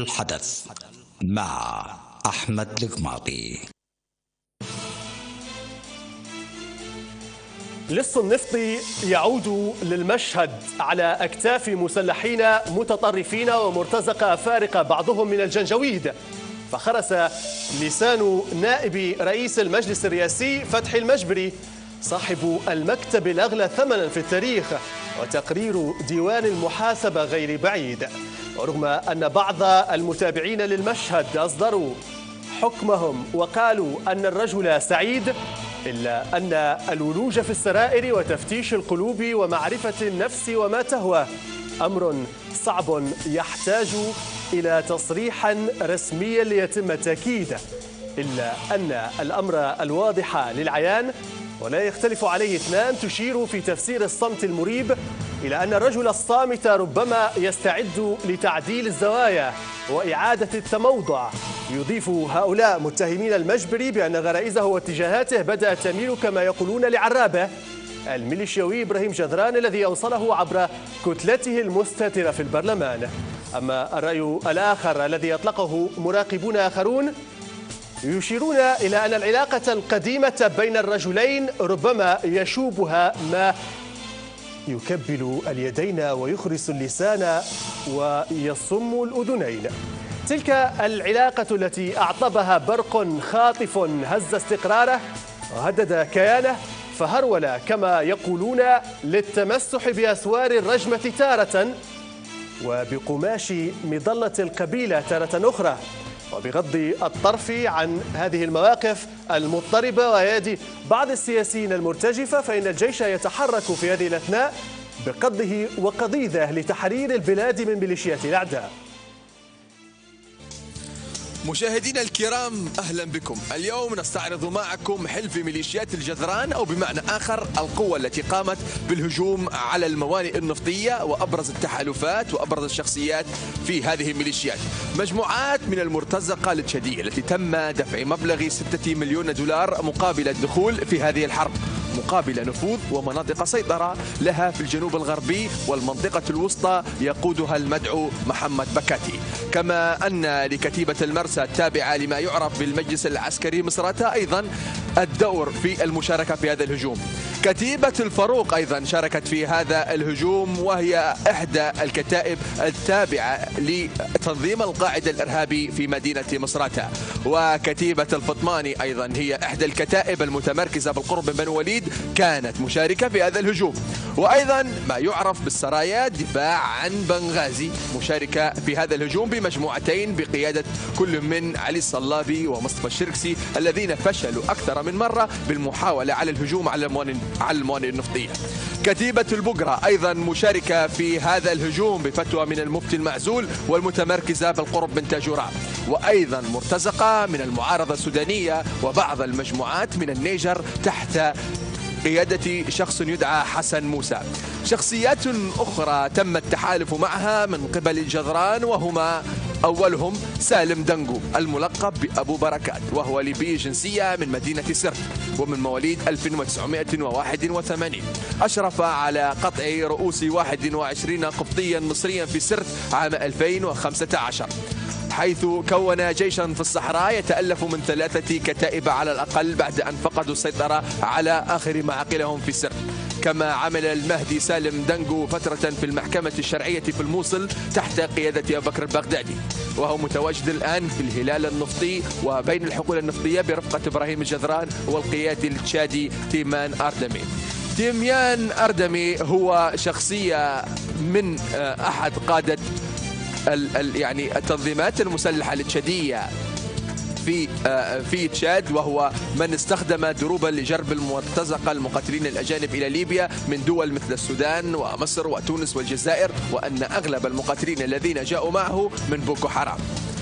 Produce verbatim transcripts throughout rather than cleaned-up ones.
الحدث مع أحمد القماطي. لص النفطي يعود للمشهد على أكتاف مسلحين متطرفين ومرتزقة فارقة بعضهم من الجنجويد، فخرس لسان نائب رئيس المجلس الرئاسي فتحي المجبري صاحب المكتب الأغلى ثمنا في التاريخ وتقرير ديوان المحاسبة غير بعيد. ورغم أن بعض المتابعين للمشهد أصدروا حكمهم وقالوا أن الرجل سعيد، إلا أن الولوج في السرائر وتفتيش القلوب ومعرفة النفس وما تهوى أمر صعب يحتاج إلى تصريح رسمي ليتم تأكيده، إلا أن الأمر الواضح للعيان ولا يختلف عليه اثنان تشير في تفسير الصمت المريب إلى أن الرجل الصامت ربما يستعد لتعديل الزوايا وإعادة التموضع. يضيف هؤلاء متهمين المجبري بأن غرائزه واتجاهاته بدأت تميل كما يقولون لعرابه الميليشياوي إبراهيم جدران الذي أوصله عبر كتلته المستترة في البرلمان. أما الرأي الآخر الذي أطلقه مراقبون آخرون يشيرون إلى أن العلاقة القديمة بين الرجلين ربما يشوبها ما يكبل اليدين ويخرس اللسان ويصم الأذنين. تلك العلاقة التي أعطبها برق خاطف هز استقراره وهدد كيانه فهرول كما يقولون للتمسح بأسوار الرجمة تارة وبقماش مظلة القبيلة تارة أخرى، وبغض الطرف عن هذه المواقف المضطربة وأيادي بعض السياسيين المرتجفة، فإن الجيش يتحرك في هذه الأثناء بقضه وقضيضه لتحرير البلاد من ميليشيات الأعداء. مشاهدينا الكرام، أهلا بكم. اليوم نستعرض معكم حلف ميليشيات الجدران، أو بمعنى آخر القوة التي قامت بالهجوم على الموانئ النفطية وأبرز التحالفات وأبرز الشخصيات في هذه الميليشيات. مجموعات من المرتزقة التشادية التي تم دفع مبلغ ستة مليون دولار مقابل الدخول في هذه الحرب، مقابل نفوذ ومناطق سيطرة لها في الجنوب الغربي والمنطقة الوسطى يقودها المدعو محمد بكاتي. كما أن لكتيبة المرسى التابعة لما يعرف بالمجلس العسكري مصراتة أيضا الدور في المشاركة في هذا الهجوم. كتيبة الفاروق أيضا شاركت في هذا الهجوم، وهي إحدى الكتائب التابعة لتنظيم القاعدة الإرهابي في مدينة مصراتة. وكتيبة الفطماني أيضا هي إحدى الكتائب المتمركزة بالقرب من بني وليد، كانت مشاركة في هذا الهجوم. وأيضا ما يعرف بالسرايا الدفاع عن بنغازي مشاركة في هذا الهجوم بمجموعتين بقيادة كل من علي الصلابي ومصطفى الشركسي، الذين فشلوا أكثر من مرة بالمحاولة على الهجوم على الموانئ على الموانئ النفطية. كتيبة البقرة أيضا مشاركة في هذا الهجوم بفتوى من المفتي المعزول والمتمركزة بالقرب من تاجورات، وأيضا مرتزقة من المعارضة السودانية وبعض المجموعات من النيجر تحت قيادة شخص يدعى حسن موسى. شخصيات أخرى تم التحالف معها من قبل الجدران، وهما أولهم سالم دنجو الملقب بأبو بركات، وهو ليبي جنسية من مدينة سرت ومن مواليد ألف وتسعمائة وواحد وثمانين. أشرف على قطع رؤوس واحد وعشرين قبطيا مصريا في سرت عام ألفين وخمسة عشر، حيث كون جيشا في الصحراء يتألف من ثلاثة كتائب على الأقل بعد أن فقدوا السيطرة على آخر معاقلهم في سرت. كما عمل المهدي سالم دنجو فترة في المحكمة الشرعية في الموصل تحت قيادة أبو بكر البغدادي، وهو متواجد الآن في الهلال النفطي وبين الحقول النفطية برفقة إبراهيم الجدران والقيادي التشادي تيمان أردمي. تيمان أردمي هو شخصية من أحد قادة ال ال يعني التنظيمات المسلحة التشادية في في تشاد، وهو من استخدم دروبا لجرب المرتزقة المقاتلين الأجانب إلى ليبيا من دول مثل السودان ومصر وتونس والجزائر، وأن أغلب المقاتلين الذين جاءوا معه من بوكو حرام.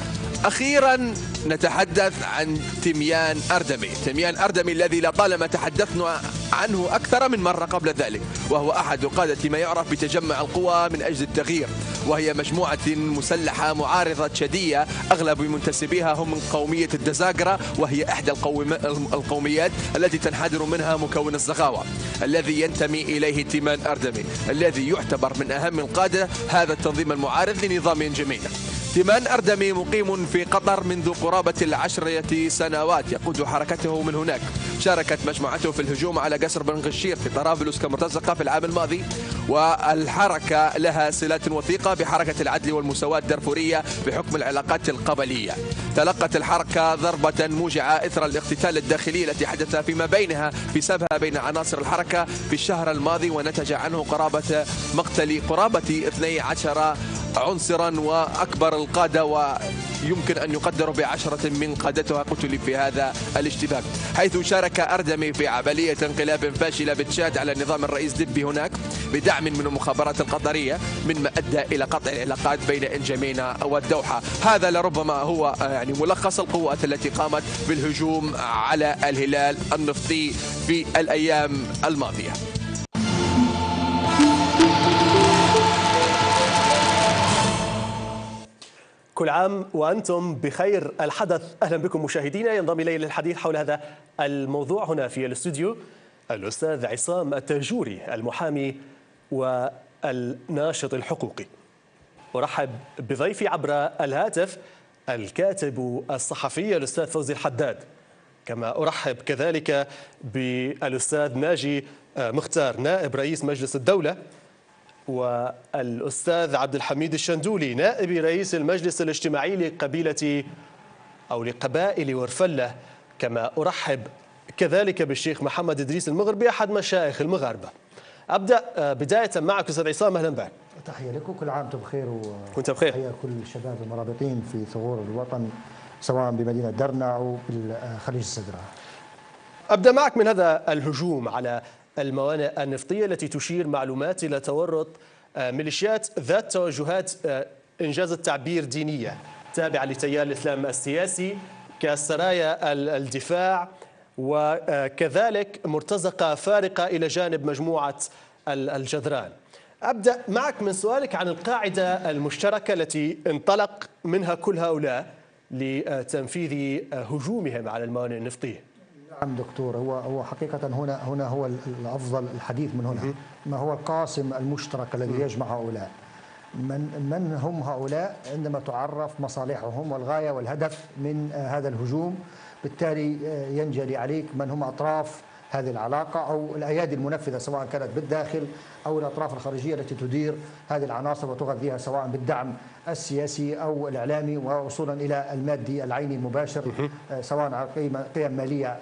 أخيرا نتحدث عن تيمان أردمي. تيمان أردمي الذي لطالما تحدثنا عنه أكثر من مرة قبل ذلك، وهو أحد قادة ما يعرف بتجمع القوى من أجل التغيير، وهي مجموعة مسلحة معارضة تشادية أغلب منتسبيها هم من قومية الدزاقرة، وهي إحدى القوميات التي تنحدر منها مكون الزغاوة الذي ينتمي إليه تيمان أردمي، الذي يعتبر من أهم القادة هذا التنظيم المعارض لنظام جميلة. تيمان أردمي مقيم في قطر منذ قرابة العشرة سنوات، يقود حركته من هناك. شاركت مجموعته في الهجوم على قصر بن غشير في طرابلس كمرتزقة في العام الماضي، والحركة لها صلات وثيقة بحركة العدل والمساواة الدارفورية بحكم العلاقات القبلية. تلقت الحركة ضربة موجعة إثر الاقتتال الداخلي التي حدث فيما بينها بسببها بين عناصر الحركة في الشهر الماضي، ونتج عنه قرابة مقتل قرابة اثني عشر عنصرا، وأكبر القادة ويمكن أن يقدر بعشرة من قادتها قتلوا في هذا الاشتباك، حيث شارك أردمي في عملية انقلاب فاشلة بتشاد على نظام الرئيس دبي هناك بدعم من المخابرات القطرية، مما أدى إلى قطع العلاقات بين إنجمينا والدوحة. هذا لربما هو يعني ملخص القوات التي قامت بالهجوم على الهلال النفطي في الأيام الماضية. كل عام وأنتم بخير. الحدث أهلا بكم مشاهدينا. ينضم إلي للحديث حول هذا الموضوع هنا في الاستوديو الأستاذ عصام التاجوري، المحامي والناشط الحقوقي. أرحب بضيفي عبر الهاتف الكاتب الصحفي الأستاذ فوزي الحداد، كما أرحب كذلك بالأستاذ ناجي مختار نائب رئيس مجلس الدولة، والأستاذ عبد الحميد الشندولي نائب رئيس المجلس الاجتماعي لقبيلة أو لقبائل ورفلة، كما أرحب كذلك بالشيخ محمد إدريس المغربي أحد مشايخ المغاربة. أبدأ بداية معك أستاذ عصام، أهلا بك. تحية لكم، كل عام وانتم بخير. وانت بخير. تحية كل الشباب المرابطين في ثغور الوطن سواء بمدينة درنا أو بالخليج السدرة. أبدأ معك من هذا الهجوم على الموانئ النفطية التي تشير معلومات إلى تورط ميليشيات ذات توجهات إنجاز التعبير دينية تابعة لتيار الإسلام السياسي كسرايا الدفاع، وكذلك مرتزقة فارقة إلى جانب مجموعة الجذران. أبدأ معك من سؤالك عن القاعدة المشتركة التي انطلق منها كل هؤلاء لتنفيذ هجومهم على الموانئ النفطية. نعم دكتور، هو هو حقيقة هنا هنا هو الأفضل الحديث من هنا ما هو القاسم المشترك الذي يجمع هؤلاء. من من هم هؤلاء عندما تعرف مصالحهم والغاية والهدف من هذا الهجوم، بالتالي ينجلي عليك من هم أطراف هذه العلاقة أو الأيادي المنفذة سواء كانت بالداخل أو الأطراف الخارجية التي تدير هذه العناصر وتغذيها سواء بالدعم السياسي أو الإعلامي ووصولا إلى المادي العيني المباشر سواء على قيم مالية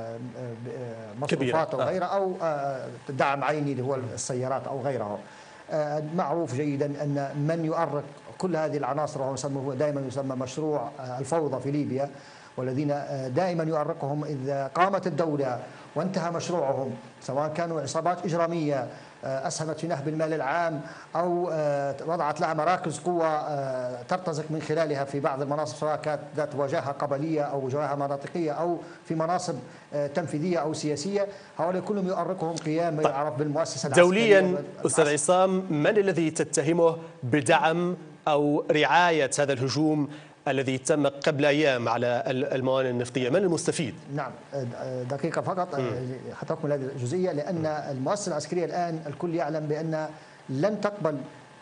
مصروفات أو غيرها أو دعم عيني اللي هو السيارات أو غيرها. معروف جيدا أن من يؤرق كل هذه العناصر وهو دائما يسمى مشروع الفوضى في ليبيا، والذين دائما يؤرقهم إذا قامت الدولة وانتهى مشروعهم، سواء كانوا عصابات إجرامية أسهمت في نهب المال العام أو وضعت لها مراكز قوة ترتزق من خلالها في بعض المناصب سواء كانت ذات وجاهة قبلية أو وجاهة مناطقية أو في مناصب تنفيذية أو سياسية، هؤلاء كلهم يؤرقهم قيام ما يعرف بالمؤسسة العسكرية. دوليا أستاذ عصام، من الذي تتهمه بدعم أو رعاية هذا الهجوم الذي تم قبل أيام على الموانئ النفطية؟ من المستفيد؟ نعم دقيقة فقط حتى أكمل هذه الجزئية، لأن المؤسسة العسكرية الآن الكل يعلم بأن لن تقبل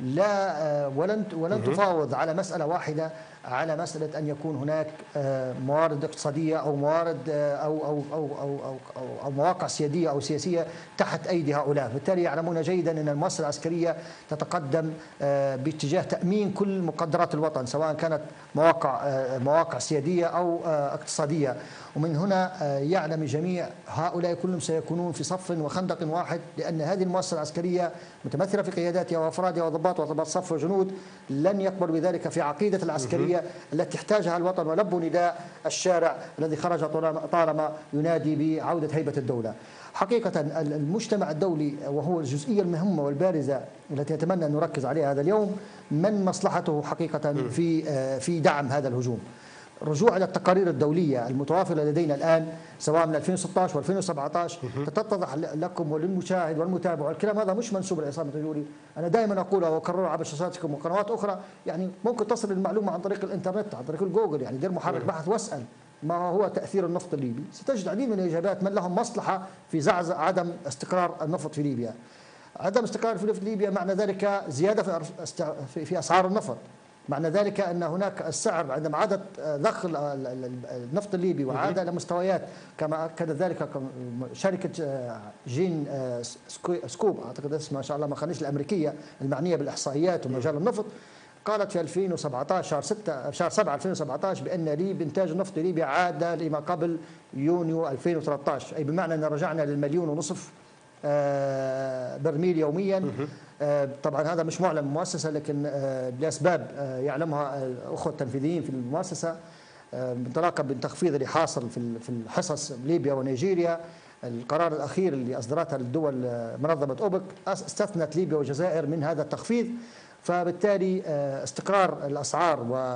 لا ولن ولن تفاوض على مسألة واحدة، على مسألة أن يكون هناك موارد اقتصادية أو موارد أو أو أو أو أو, أو مواقع سيادية أو سياسية تحت أيدي هؤلاء. بالتالي يعلمون جيدا أن المؤسسة العسكرية تتقدم باتجاه تأمين كل مقدرات الوطن سواء كانت مواقع مواقع سيادية أو اقتصادية. ومن هنا يعلم الجميع هؤلاء كلهم سيكونون في صف وخندق واحد، لأن هذه المؤسسة العسكرية متمثلة في قياداتها وأفرادها وضباط وضباط صف وجنود لن يقبلوا بذلك في عقيدة العسكرية التي احتاجها الوطن ولبوا نداء الشارع الذي خرج طالما ينادي بعودة هيبة الدولة. حقيقة المجتمع الدولي وهو الجزئية المهمة والبارزة التي أتمنى أن نركز عليها هذا اليوم، من مصلحته حقيقة في في دعم هذا الهجوم. الرجوع إلى التقارير الدولية المتوافرة لدينا الآن سواء من ألفين وستة عشر وألفين وسبعة عشر تتضح لكم وللمشاهد والمتابع، والكلام هذا مش منسوب لعصام التاجوري، أنا دائما أقولها وأكررها عبر شاشاتكم وقنوات أخرى، يعني ممكن تصل المعلومة عن طريق الإنترنت عن طريق الجوجل، يعني دير محرك بحث واسأل ما هو تأثير النفط الليبي، ستجد عديد من الإجابات من لهم مصلحة في زعزع عدم استقرار النفط في ليبيا. عدم استقرار في ليبيا معنى ذلك زيادة في في أسعار النفط، معنى ذلك أن هناك السعر عندما عادت ضخ النفط الليبي وعاد إلى مستويات كما أكد ذلك شركة جين سكوب، أعتقد اسمها ما شاء الله ما خانيش، الأمريكية المعنية بالإحصائيات ومجال النفط، قالت في ألفين وسبعطعش شهر ستة شهر سبعة ألفين وسبعطعش بأن ليبيا إنتاج النفط في ليبيا عاد لما قبل يونيو ألفين وثلاثطعش، أي بمعنى أن رجعنا للمليون ونصف برميل يوميا. طبعا هذا مش معلن من المؤسسة، لكن لأسباب يعلمها الأخوة التنفيذيين في المؤسسة انطلاقا بالتخفيض اللي حاصل في الحصص ليبيا ونيجيريا. القرار الأخير اللي أصدرتها الدول منظمة أوبك استثنت ليبيا والجزائر من هذا التخفيض، فبالتالي استقرار الأسعار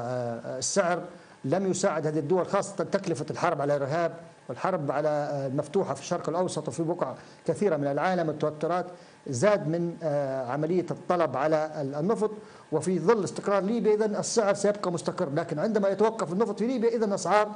والسعر لم يساعد هذه الدول، خاصة تكلفة الحرب على الإرهاب والحرب على المفتوحة في الشرق الأوسط وفي بقع كثيرة من العالم. التوترات زاد من عملية الطلب على النفط، وفي ظل استقرار ليبيا إذن السعر سيبقى مستقر، لكن عندما يتوقف النفط في ليبيا إذن الأسعار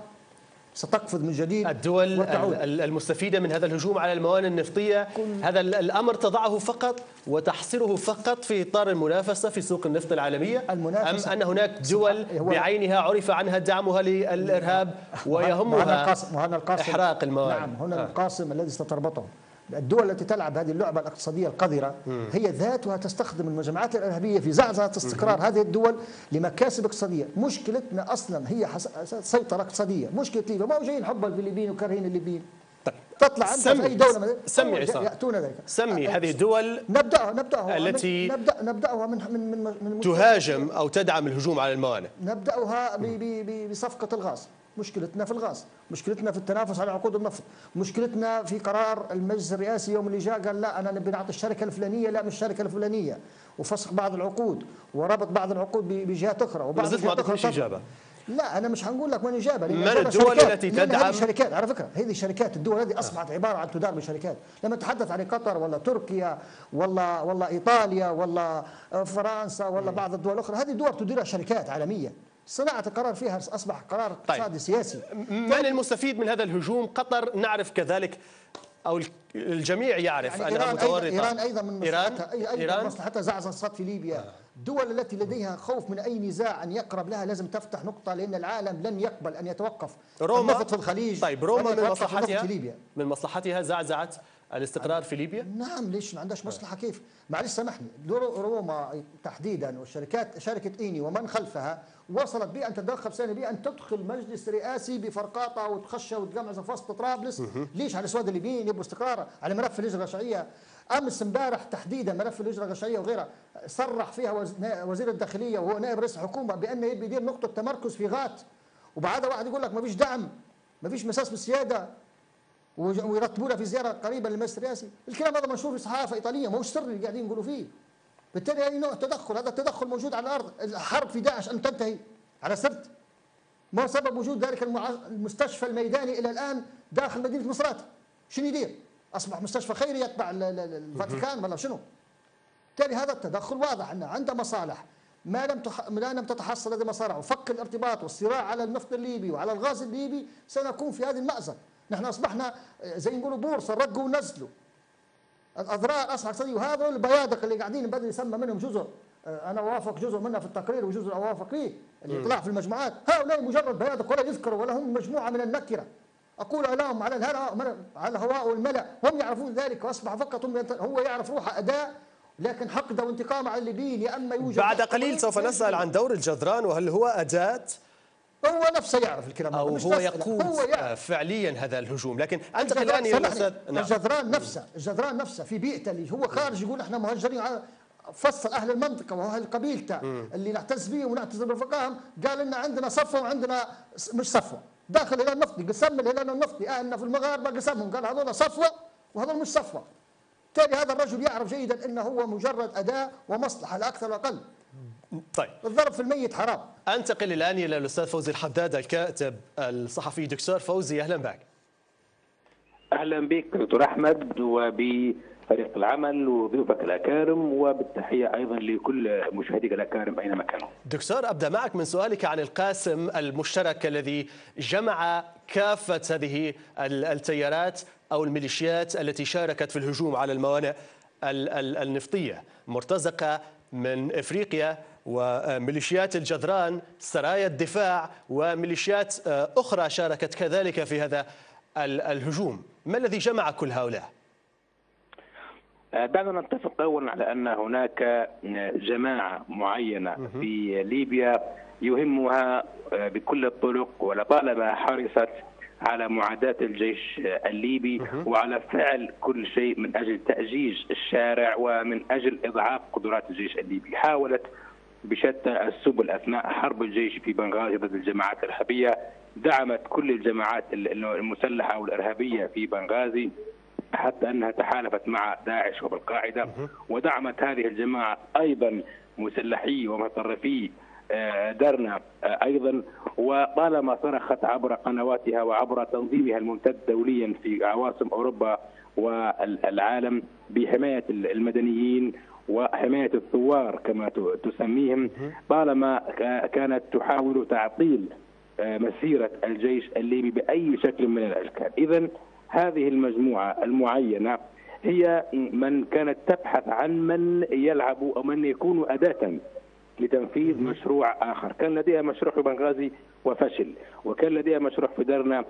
ستقفز من جديد. الدول المستفيدة من هذا الهجوم على الموانئ النفطية، هذا الأمر تضعه فقط وتحصره فقط في إطار المنافسة في سوق النفط العالمية، أم أن هناك دول بعينها عرف عنها دعمها للإرهاب ويهمها إحراق الموانئ؟ نعم، هنا القاسم الذي ستربطه. الدول التي تلعب هذه اللعبة الاقتصادية القذرة هي ذاتها تستخدم المجموعات الإرهابية في زعزعة استقرار هذه الدول لمكاسب اقتصادية. مشكلتنا أصلا هي سيطرة اقتصادية. مشكلة ليبيا ما هو جايين حبا الفلبين وكارهين الليبيين. تطلع عندها في أي دولة سمي يأتون ذلك. سمي هذه الدول نبدأ نبدأها التي نبدأ نبدأها من من من, من تهاجم أو تدعم الهجوم على الموانئ. نبدأها بصفقة الغاز. مشكلتنا في الغاز، مشكلتنا في التنافس على عقود النفط، مشكلتنا في قرار المجلس الرئاسي يوم اللي جاء قال لا أنا نبي نعطي الشركة الفلانية، لا مش الشركة الفلانية، وفسخ بعض العقود وربط بعض العقود بجهات أخرى. وبعض الجهات أخرى إجابة. لا أنا مش هنقول لك وين إجابة. من الدول التي تدعم هذه الشركات، على فكرة هذه الشركات الدول هذه أصبحت عبارة عن تدار بشركات. لما نتحدث عن قطر ولا تركيا ولا ولا إيطاليا ولا فرنسا ولا بعض الدول الأخرى، هذه دول تديرها شركات عالمية. صناعة القرار فيها أصبح قرار اقتصادي. طيب. سياسي. من المستفيد من هذا الهجوم؟ قطر نعرف كذلك، أو الجميع يعرف يعني أنها متورطة. إيران أيضا من مصلحتها أيضا مصلحتها زعزعة الاقتصاد في ليبيا. الدول التي لديها خوف من أي نزاع أن يقرب لها لازم تفتح نقطة، لأن العالم لن يقبل أن يتوقف النفط في الخليج. طيب روما من مصلحتها من مصلحتها زعزعة الاستقرار في ليبيا؟ نعم، ليش ما عندهاش مصلحة؟ كيف؟ معلش سامحني، روما تحديدا والشركات شركة إيني ومن خلفها وصلت بأن تتدخل سنة بأن تدخل مجلس رئاسي بفرقاطة وتخشى وتقمع في وسط طرابلس. ليش؟ على الأسود الليبيين يبغوا استقرار، على ملف الهجرة الشرعية. أمس امبارح تحديدا ملف الهجرة الشرعية وغيرها صرح فيها وزير الداخلية وهو نائب رئيس الحكومة بأنه يبي يدير نقطة تمركز في غات، وبعدها واحد يقول لك ما فيش دعم، ما فيش مساس بالسيادة، ويرتبوا لها في زياره قريبه للمجلس الرئاسي. الكلام هذا منشور في صحافه ايطاليه، ما هو سر اللي قاعدين يقولوا فيه. بالتالي اي نوع تدخل، هذا التدخل موجود على الارض. الحرب في داعش ان تنتهي على سرت. ما سبب وجود ذلك المستشفى الميداني الى الان داخل مدينه مصراتة؟ شنو يدير؟ اصبح مستشفى خيري يتبع الفاتيكان ولا شنو؟ بالتالي هذا التدخل واضح انه عنده مصالح. ما لم تح... ما لم تتحصل هذه المصالح وفك الارتباط والصراع على النفط الليبي وعلى الغاز الليبي سنكون في هذه المأزق. نحن اصبحنا زي نقولوا بورصه رقوا ونزلوا. الاضرار اصبحت اقتصاديه، وهذا البيادق اللي قاعدين بدل يسمى منهم جزر، انا اوافق جزء منها في التقرير وجزء اوافق فيه الاطلاع في المجموعات، هؤلاء مجرد بيادق ولا يذكروا ولا هم مجموعه من النكره. اقول لهم على الهواء على الهواء والملأ، هم يعرفون ذلك واصبح فقط هم هو يعرف روحه اداء، لكن حقده وانتقام على الليبيين يا اما يوجد. بعد قليل سوف نسأل عن دور الجذران، وهل هو أداة هو نفسه يعرف الكلام أو مش هو يقود هو فعليا هذا الهجوم. لكن أنت الآن يا أستاذ الجذران نفسه الجذران نفسه في بيئته اللي هو خارج يقول احنا مهجرين، فصل أهل المنطقة وأهل قبيلته اللي نعتز بهم ونعتز برفقائهم، قال لنا عندنا صفوة وعندنا مش صفوة داخل الهلال النفطي، قسم الهلال النفطي أهلنا في المغاربة قسمهم، قال هذول صفوة وهذول مش صفوة. بالتالي هذا الرجل يعرف جيدا أنه هو مجرد أداة ومصلحة لا أكثر وأقل. طيب الضرب في الميت حرام. انتقل الان الى الاستاذ فوزي الحداد الكاتب الصحفي. دكتور فوزي اهلا بك. اهلا بك دكتور احمد وبفريق العمل وضيوفك الاكارم، وبالتحيه ايضا لكل مشاهديك الاكارم اينما كانوا. دكتور ابدا معك من سؤالك عن القاسم المشترك الذي جمع كافه هذه التيارات او الميليشيات التي شاركت في الهجوم على الموانئ النفطيه، مرتزقه من افريقيا وميليشيات الجذران سرايا الدفاع وميليشيات أخرى شاركت كذلك في هذا الهجوم. ما الذي جمع كل هؤلاء؟ دعنا نتفق أولا على أن هناك جماعة معينة في ليبيا يهمها بكل الطرق ولطالما حرصت على معاداة الجيش الليبي وعلى فعل كل شيء من أجل تأجيج الشارع ومن أجل إضعاف قدرات الجيش الليبي. حاولت بشتى السبل أثناء حرب الجيش في بنغازي ضد الجماعات الإرهابية، دعمت كل الجماعات المسلحة والإرهابية في بنغازي حتى أنها تحالفت مع داعش وبالقاعدة، ودعمت هذه الجماعة أيضا مسلحي ومتطرفي درنا أيضا، وطالما صرخت عبر قنواتها وعبر تنظيمها الممتد دوليا في عواصم أوروبا والعالم بحماية المدنيين وحماية الثوار كما تسميهم، طالما كانت تحاول تعطيل مسيرة الجيش الليبي بأي شكل من الأشكال. إذن هذه المجموعة المعينة هي من كانت تبحث عن من يلعب أو من يكون أداة لتنفيذ مشروع آخر. كان لديها مشروع في بنغازي وفشل، وكان لديها مشروع في درنا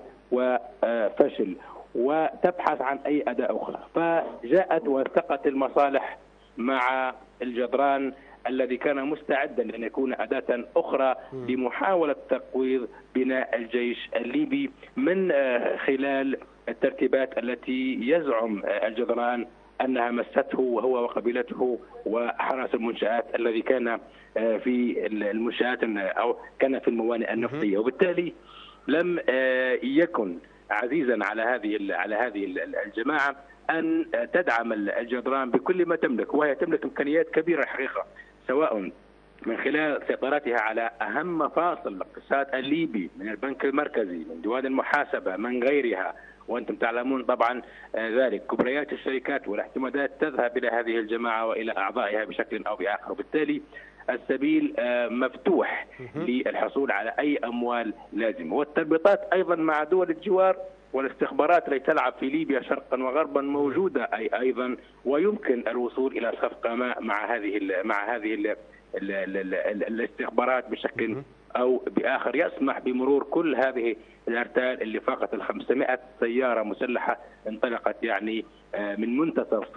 وفشل، وتبحث عن أي أداة أخرى، فجاءت والتقت المصالح مع الجذران الذي كان مستعدا لأن يكون أداة أخرى لمحاولة تقويض بناء الجيش الليبي من خلال الترتيبات التي يزعم الجذران أنها مسته وهو وقبيلته وحرس المنشآت الذي كان في المنشآت أو كان في الموانئ النفطية، وبالتالي لم يكن عزيزا على هذه على هذه الجماعة أن تدعم الجذران بكل ما تملك، وهي تملك إمكانيات كبيرة الحقيقة، سواء من خلال سيطرتها على أهم مفاصل الاقتصاد الليبي من البنك المركزي، من ديوان المحاسبة، من غيرها، وأنتم تعلمون طبعا ذلك. كبريات الشركات والاعتمادات تذهب إلى هذه الجماعة وإلى أعضائها بشكل أو بآخر، وبالتالي السبيل مفتوح للحصول على أي أموال لازمة. والتربطات أيضا مع دول الجوار والاستخبارات التي تلعب في ليبيا شرقا وغربا موجودة أي أيضا، ويمكن الوصول إلى صفقة مع هذه مع هذه ال ال ال ال الاستخبارات بشكل أو بآخر يسمح بمرور كل هذه الأرتال اللي فاقت ال خمسمائة سيارة مسلحة انطلقت يعني من منتصف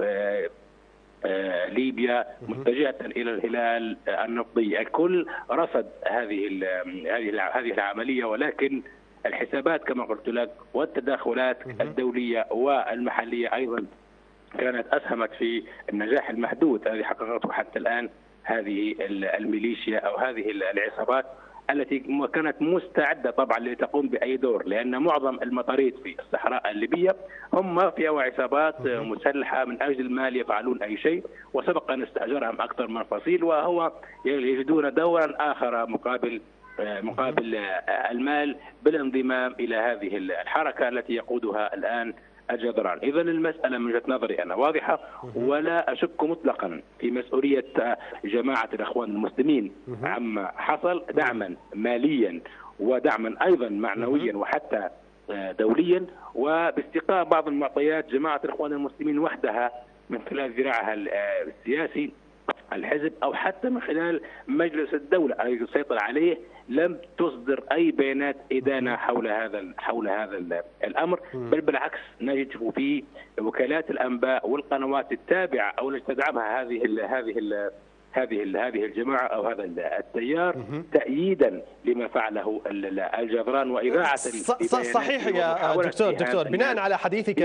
ليبيا متجهة إلى الهلال النفطي. الكل رصد هذه هذه هذه العملية، ولكن الحسابات كما قلت لك والتداخلات الدولية والمحلية أيضا كانت أسهمت في النجاح المحدود الذي حققته حتى الآن هذه الميليشيا أو هذه العصابات التي كانت مستعدة طبعا لتقوم بأي دور، لأن معظم المطاريد في الصحراء الليبية هم مافيا وعصابات مسلحة من أجل المال يفعلون أي شيء، وسبق أن استأجرهم أكثر من فصيل، وهو يجدون دورا آخر مقابل مقابل المال بالانضمام إلى هذه الحركة التي يقودها الآن الجذران. إذا المسألة من وجهة نظري أنا واضحة، ولا أشك مطلقا في مسؤولية جماعة الإخوان المسلمين عما حصل دعما ماليا ودعما أيضا معنويا وحتى دوليا، وباستقاء بعض المعطيات جماعة الإخوان المسلمين وحدها من خلال ذراعها السياسي الحزب أو حتى من خلال مجلس الدولة الذي يسيطر عليه لم تصدر أي بيانات إدانة حول هذا حول هذا الأمر، بل بالعكس نجد في وكالات الأنباء والقنوات التابعة أو التي تدعمها هذه ال هذه ال هذه ال هذه الجماعة أو هذا التيار تأييدا لما فعله الجذران وإذاعة. صحيح يا دكتور دكتور بناء على حديثك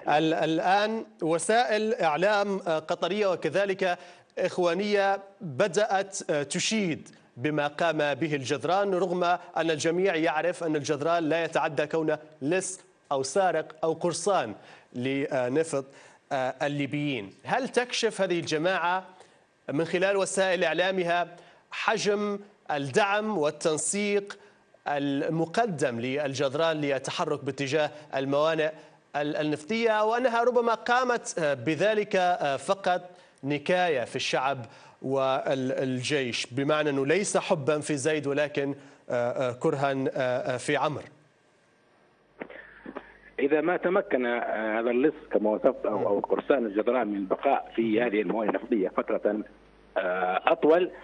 الآن وسائل إعلام قطرية وكذلك إخوانية بدأت تشيد بما قام به الجذران، رغم أن الجميع يعرف أن الجذران لا يتعدى كونه لص أو سارق أو قرصان لنفط الليبيين. هل تكشف هذه الجماعة من خلال وسائل إعلامها حجم الدعم والتنسيق المقدم للجذران للتحرك باتجاه الموانئ النفطية، وأنها ربما قامت بذلك فقط نكاية في الشعب والجيش، بمعنى أنه ليس حبا في زيد ولكن كرها في عمرو؟ إذا ما تمكن هذا اللص كما وصفت أو قرصان الجذران من البقاء في هذه الموانئ النفطية فترة أطول،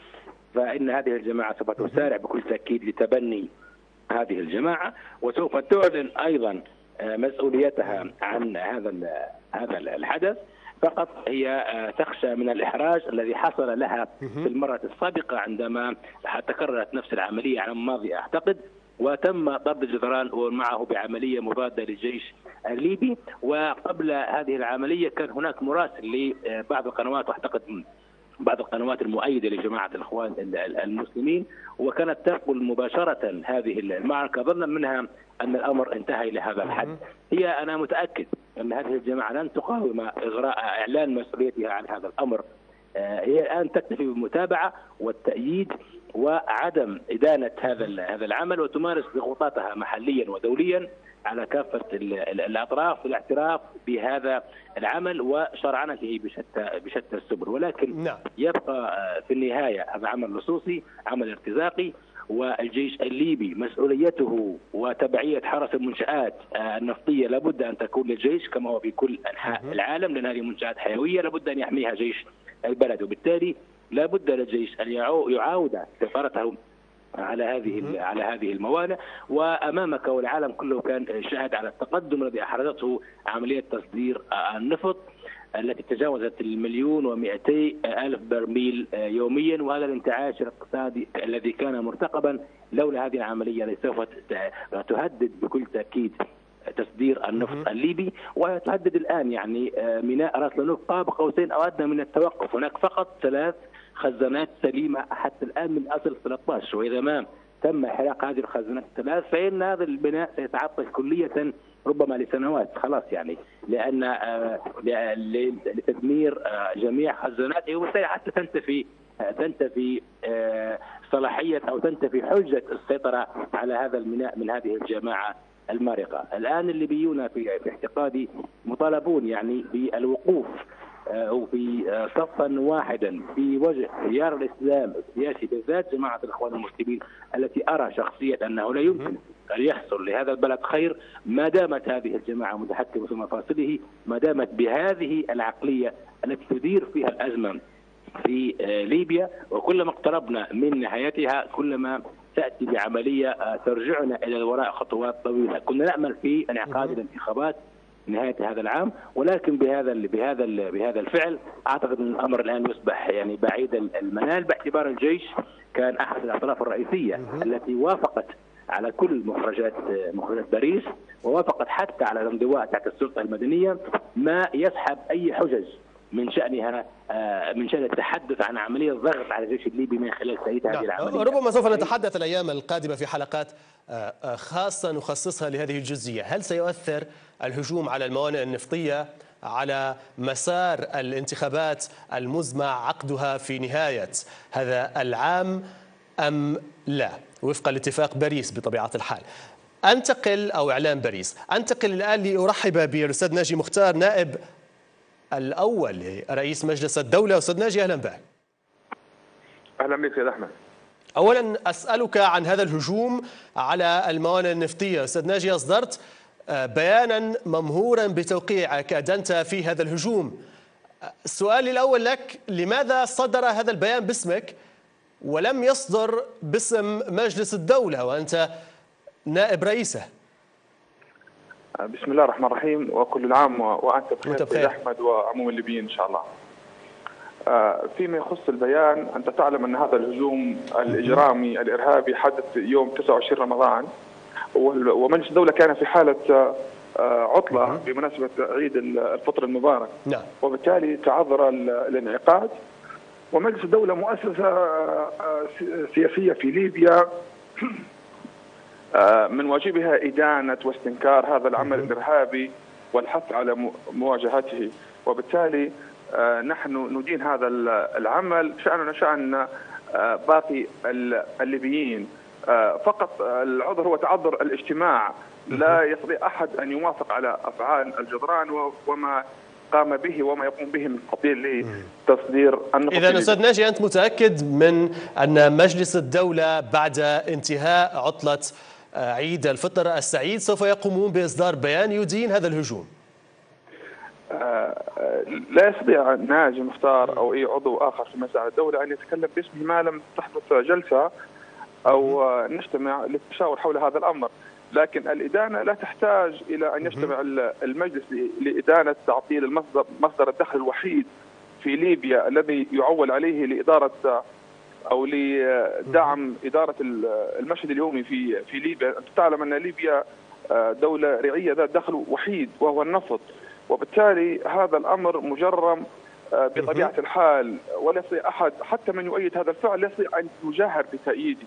فإن هذه الجماعة سوف تسارع بكل تأكيد لتبني هذه الجماعة، وسوف تعلن أيضا مسؤوليتها عن هذا هذا الحدث. فقط هي تخشى من الإحراج الذي حصل لها في المرة السابقة عندما تكررت نفس العملية عام الماضي أعتقد، وتم طرد جدران ومعه بعملية مضادة للجيش الليبي. وقبل هذه العملية كان هناك مراسل لبعض القنوات، واعتقد بعض القنوات المؤيدة لجماعة الإخوان المسلمين، وكانت تنقل مباشرة هذه المعركة ظنا منها أن الأمر انتهى إلى هذا الحد. هي أنا متأكد أن هذه الجماعة لن تقاوم إغراء إعلان مسؤوليتها عن هذا الأمر. هي الآن تكتفي بالمتابعة والتأييد وعدم إدانة هذا هذا العمل، وتمارس ضغوطاتها محليا ودوليا على كافة الأطراف والاعتراف بهذا العمل وشرعنته بشتى بشتى السبل. ولكن نعم. يبقى في النهاية هذا عمل لصوصي، عمل ارتزاقي، والجيش الليبي مسؤوليته وتبعية حرس المنشآت النفطية لابد أن تكون للجيش كما هو في كل أنحاء العالم، لأن هذه منشآت حيوية لابد أن يحميها جيش البلد، وبالتالي لابد للجيش أن يعاود سيطرته على هذه على هذه الموانئ. وأمامك والعالم كله كان شاهد على التقدم الذي أحرزته عملية تصدير النفط التي تجاوزت المليون ومئتي ألف برميل يوميا، وهذا الانتعاش الاقتصادي الذي كان مرتقبا لولا هذه العملية التي سوف تهدد بكل تأكيد تصدير النفط الليبي، وتهدد الآن يعني ميناء راس لانوف قاب قوسين أو أدنى من التوقف. هناك فقط ثلاث خزانات سليمة حتى الآن من أصل ثلاثة عشر، وإذا ما تم إحراق هذه الخزانات الثلاث فإن هذا البناء سيتعطل كلية ربما لسنوات خلاص، يعني لأن لتدمير جميع خزاناته، وبالتالي حتى تنتفي تنتفي صلاحية أو تنتفي حجة السيطرة على هذا الميناء من هذه الجماعة المارقة. الآن الليبيون في اعتقادي مطالبون يعني بالوقوف أو في صفا واحدا في وجه تيار الإسلام السياسي، بالذات جماعة الإخوان المسلمين التي أرى شخصيا أنه لا يمكن أن يحصل لهذا البلد خير ما دامت هذه الجماعة متحكمة في مفاصله، ما دامت بهذه العقلية التي تدير فيها الأزمة في ليبيا. وكلما اقتربنا من نهايتها كلما تأتي بعملية ترجعنا إلى الوراء خطوات طويلة. كنا نأمل في انعقاد الانتخابات نهاية هذا العام، ولكن بهذا بهذا بهذا الفعل أعتقد أن الأمر الآن يصبح يعني بعيد المنال، باعتبار الجيش كان أحد الأطراف الرئيسية التي وافقت على كل مخرجات مخرجات باريس، ووافقت حتى على الانضواء تحت السلطة المدنية، ما يسحب أي حجج من شأنها من شأن التحدث عن عملية ضغط على الجيش الليبي من خلال تأييد هذه العملية. ربما سوف نتحدث الأيام القادمة في حلقات خاصة نخصصها لهذه الجزئية. هل سيؤثر الهجوم على الموانئ النفطية على مسار الانتخابات المزمع عقدها في نهاية هذا العام أم لا، وفقا لاتفاق باريس بطبيعة الحال؟ أنتقل أو إعلام باريس. أنتقل الآن لأرحب بالأستاذ ناجي مختار، نائب الأول لرئيس مجلس الدولة. أستاذ ناجي أهلا بك. أهلا بك سيد أحمد. أولا أسألك عن هذا الهجوم على الموانئ النفطية. أستاذ ناجي، أصدرت بيانا ممهورا بتوقيعك أدنت في هذا الهجوم. السؤال الأول لك، لماذا صدر هذا البيان باسمك ولم يصدر باسم مجلس الدولة وأنت نائب رئيسه؟ بسم الله الرحمن الرحيم، وكل العام وأنت بخير سيد أحمد وعموم الليبيين إن شاء الله. فيما يخص البيان، أنت تعلم أن هذا الهجوم الإجرامي الإرهابي حدث يوم تسعة وعشرين رمضان، ومجلس الدولة كان في حالة عطلة بمناسبة عيد الفطر المبارك، نعم. وبالتالي تعذر الانعقاد. ومجلس الدولة مؤسسة سياسية في ليبيا من واجبها إدانة واستنكار هذا العمل الإرهابي والحث على مواجهته، وبالتالي نحن ندين هذا العمل. شأننا شأن باقي الليبيين فقط. العذر هو تعذر الاجتماع، لا يستطيع أحد أن يوافق على أفعال الجدران وما قام به وما يقوم به من قبيل لتصدير النفط. إذا أستاذ ناجي، أنت متأكد من أن مجلس الدولة بعد انتهاء عطلة عيد الفطر السعيد سوف يقومون بإصدار بيان يدين هذا الهجوم؟ لا يستطيع ناجي مختار أو أي عضو آخر في مجلس الدولة أن يتكلم باسمه ما لم تحدث جلسة أو نجتمع للتشاور حول هذا الأمر. لكن الإدانة لا تحتاج إلى أن يجتمع المجلس لإدانة تعطيل المصدر مصدر الدخل الوحيد في ليبيا الذي يعول عليه لإدارة أو لدعم إدارة المشهد اليومي في في ليبيا. أنت تعلم أن ليبيا دولة رعية ذات دخل وحيد وهو النفط، وبالتالي هذا الأمر مجرم بطبيعة الحال، ولا يستطيع أحد حتى من يؤيد هذا الفعل لا يستطيع أن يجاهر بتأييده.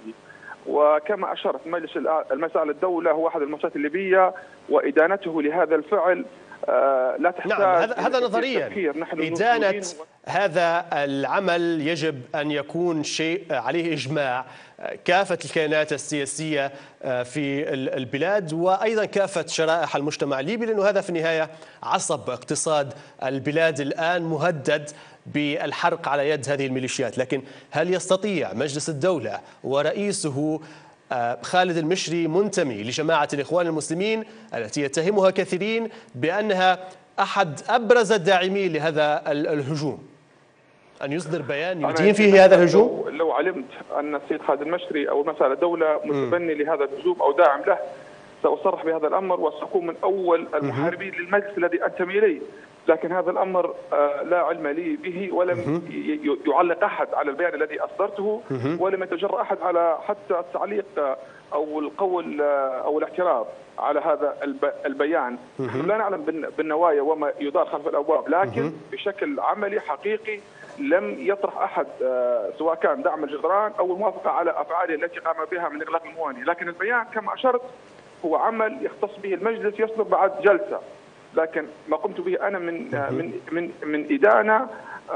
وكما أشرت مجلس المجلس على الدولة هو أحد المؤسسات الليبية، وإدانته لهذا الفعل لا تحتاج. نعم، هذا نظريا إدانة هذا العمل يجب أن يكون شيء عليه إجماع كافة الكيانات السياسية في البلاد وأيضا كافة شرائح المجتمع الليبي، لأنه هذا في النهاية عصب اقتصاد البلاد الآن مهدد بالحرق على يد هذه الميليشيات. لكن هل يستطيع مجلس الدولة ورئيسه خالد المشري منتمي لجماعة الإخوان المسلمين التي يتهمها كثيرين بأنها أحد أبرز الداعمين لهذا الهجوم أن يصدر بيان يدين فيه هذا الهجوم؟ لو علمت أن السيد خالد المشري أو المجلس الدولة متبني لهذا الهجوم أو داعم له سأصرح بهذا الأمر وسأكون من أول المحاربين للمجلس الذي أنتمي إليه. لكن هذا الأمر لا علم لي به، ولم يعلق أحد على البيان الذي أصدرته، ولم يتجرأ أحد على حتى التعليق أو القول أو الاعتراض على هذا البيان. نحن لا نعلم بالنوايا وما يدار خلف الأبواب، لكن بشكل عملي حقيقي لم يطرح أحد سواء كان دعم الجدران أو الموافقة على أفعاله التي قام بها من إغلاق الموانئ. لكن البيان كما أشرت هو عمل يختص به المجلس يصدر بعد جلسة، لكن ما قمت به أنا من من من من إدانة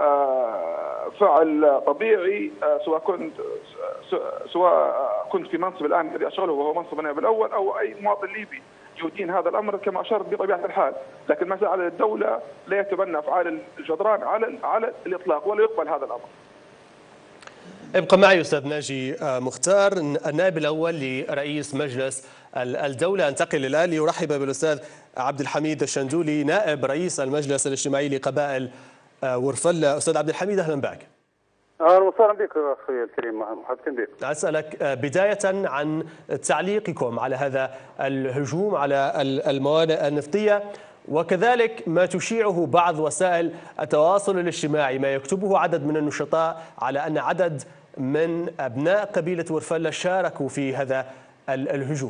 فعل طبيعي، سواء كنت سواء كنت في منصب الآن الذي أشغله وهو منصب النائب الأول أو أي مواطن ليبي يدين هذا الأمر كما أشرت بطبيعة الحال. لكن مسألة الدولة لا يتبنى أفعال الجدران على على الإطلاق ولا يقبل هذا الأمر. ابقى معي أستاذ ناجي مختار، النائب الأول لرئيس مجلس الدولة. انتقل الآن ليرحب بالأستاذ عبد الحميد الشندولي نائب رئيس المجلس الاجتماعي لقبائل ورفلة. أستاذ عبد الحميد أهلا بك. أهلا وسهلا بك أخي الكريم، مرحبا بك. أسألك بداية عن تعليقكم على هذا الهجوم على الموانئ النفطية، وكذلك ما تشيعه بعض وسائل التواصل الاجتماعي، ما يكتبه عدد من النشطاء على أن عدد من أبناء قبيلة ورفلة شاركوا في هذا الهجوم.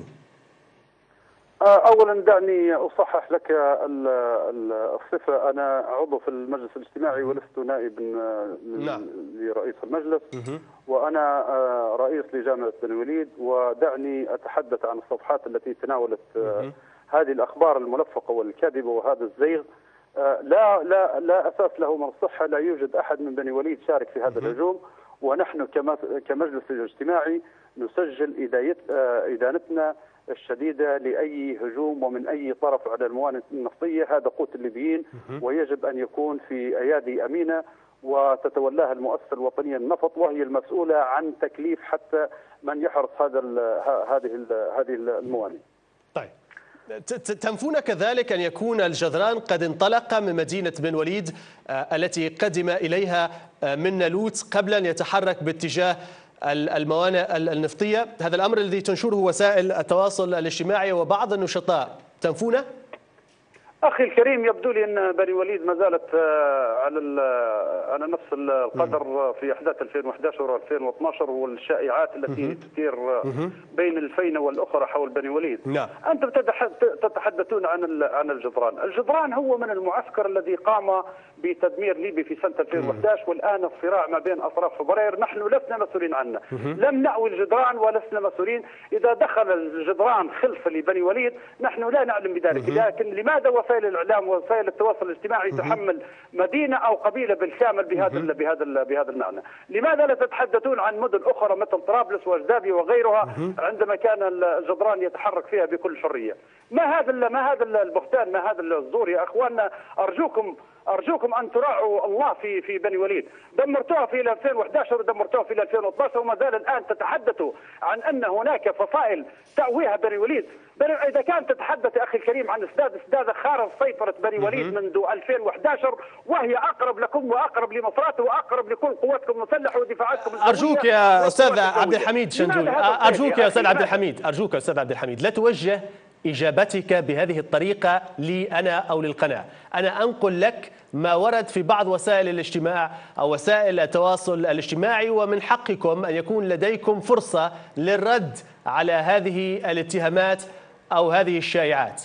أولا دعني أصحح لك الصفة، أنا عضو في المجلس الاجتماعي ولست نائب لرئيس المجلس، وأنا رئيس لجامعة بني وليد. ودعني أتحدث عن الصفحات التي تناولت هذه الأخبار الملفقة والكاذبة وهذا الزيغ. لا لا لا أساس له من الصحة، لا يوجد أحد من بني وليد شارك في هذا الهجوم، ونحن كمجلس الاجتماعي نسجل إدانتنا الشديدة لأي هجوم ومن أي طرف على الموانئ النفطية. هذا قوت الليبيين ويجب أن يكون في أيادي أمينة وتتولاها المؤسسة الوطنية للنفط، وهي المسؤولة عن تكليف حتى من يحرص هذا هذه هذه الموانئ. طيب، تنفون كذلك أن يكون الجدران قد انطلق من مدينة بن وليد التي قدم إليها من نالوت قبل أن يتحرك باتجاه الموانئ النفطية؟ هذا الأمر الذي تنشره وسائل التواصل الاجتماعي وبعض النشطاء تنفونه؟ أخي الكريم، يبدو لي أن بني وليد ما زالت على على نفس القدر في أحداث ألفين وأحد عشر وألفين واثني عشر والشائعات التي تثير بين الفينة والأخرى حول بني وليد. نعم. أنتم تتحدثون عن عن الجدران، الجدران هو من المعسكر الذي قام بتدمير ليبيا في سنة ألفين وأحد عشر، والآن الصراع ما بين أطراف فبراير نحن لسنا مسؤولين عنه، لم نأوي الجدران ولسنا مسؤولين. إذا دخل الجدران خلف لبني وليد نحن لا نعلم بذلك، لكن لماذا وسائل الإعلام ووسائل التواصل الاجتماعي تحمل مدينة أو قبيلة بالكامل بهذا بهذا بهذا المعنى؟ لماذا لا تتحدثون عن مدن أخرى مثل طرابلس وأجدابي وغيرها عندما كان الجدران يتحرك فيها بكل حرية؟ ما هذا ما هذا البهتان، ما هذا الزور يا أخواننا؟ أرجوكم ارجوكم ان تراعوا الله في في بني وليد. دمرتوها في ألفين وأحد عشر ودمرتوها في ألفين واثني عشر وما زال الان تتحدثوا عن ان هناك فصائل تأويها بني وليد. اذا كانت تتحدث يا اخي الكريم عن اسداد اسداد خارج سيطره بني وليد منذ ألفين وأحد عشر، وهي اقرب لكم واقرب لمصراته واقرب لكل قواتكم المسلحه ودفاعاتكم. ارجوك يا استاذ عبد الحميد شندولي، ارجوك يا استاذ عبد الحميد، ارجوك يا استاذ عبد الحميد لا توجه إجابتك بهذه الطريقة لي أنا أو للقناة. أنا أنقل لك ما ورد في بعض وسائل الاجتماع أو وسائل التواصل الاجتماعي، ومن حقكم أن يكون لديكم فرصة للرد على هذه الاتهامات أو هذه الشائعات.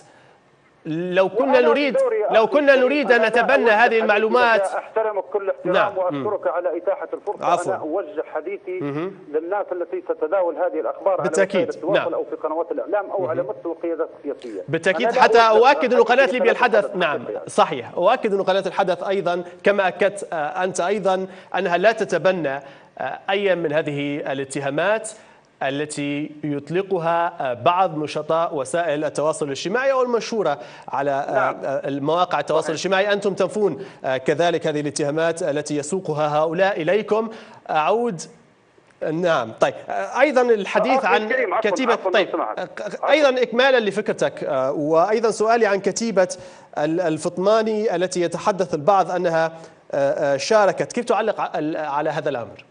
لو كنا نريد لو كنا نريد أن نتبنى هذه المعلومات. أحترمك كل احترام. نعم. وأشكرك على إتاحة الفرصة. عفوا. أنا أوجه حديثي مم. للناس التي تتداول هذه الأخبار بالتأكيد. على وسائل التواصل. نعم. أو في قنوات الإعلام أو مم. على مستوى القيادات السياسية. بالتأكيد، حتى أؤكد أن قناة ليبيا الحدث. نعم صحيح، أؤكد أن قناة الحدث أيضا كما أكدت أنت أيضا أنها لا تتبنى أي من هذه الاتهامات التي يطلقها بعض نشطاء وسائل التواصل الاجتماعي أو المنشورة على المواقع التواصل الاجتماعي. أنتم تنفون كذلك هذه الاتهامات التي يسوقها هؤلاء إليكم. أعود. نعم طيب، أيضا الحديث عن كتيبة. طيب أيضا إكمالا لفكرتك، وأيضا سؤالي عن كتيبة الفطماني التي يتحدث البعض أنها شاركت، كيف تعلق على هذا الأمر؟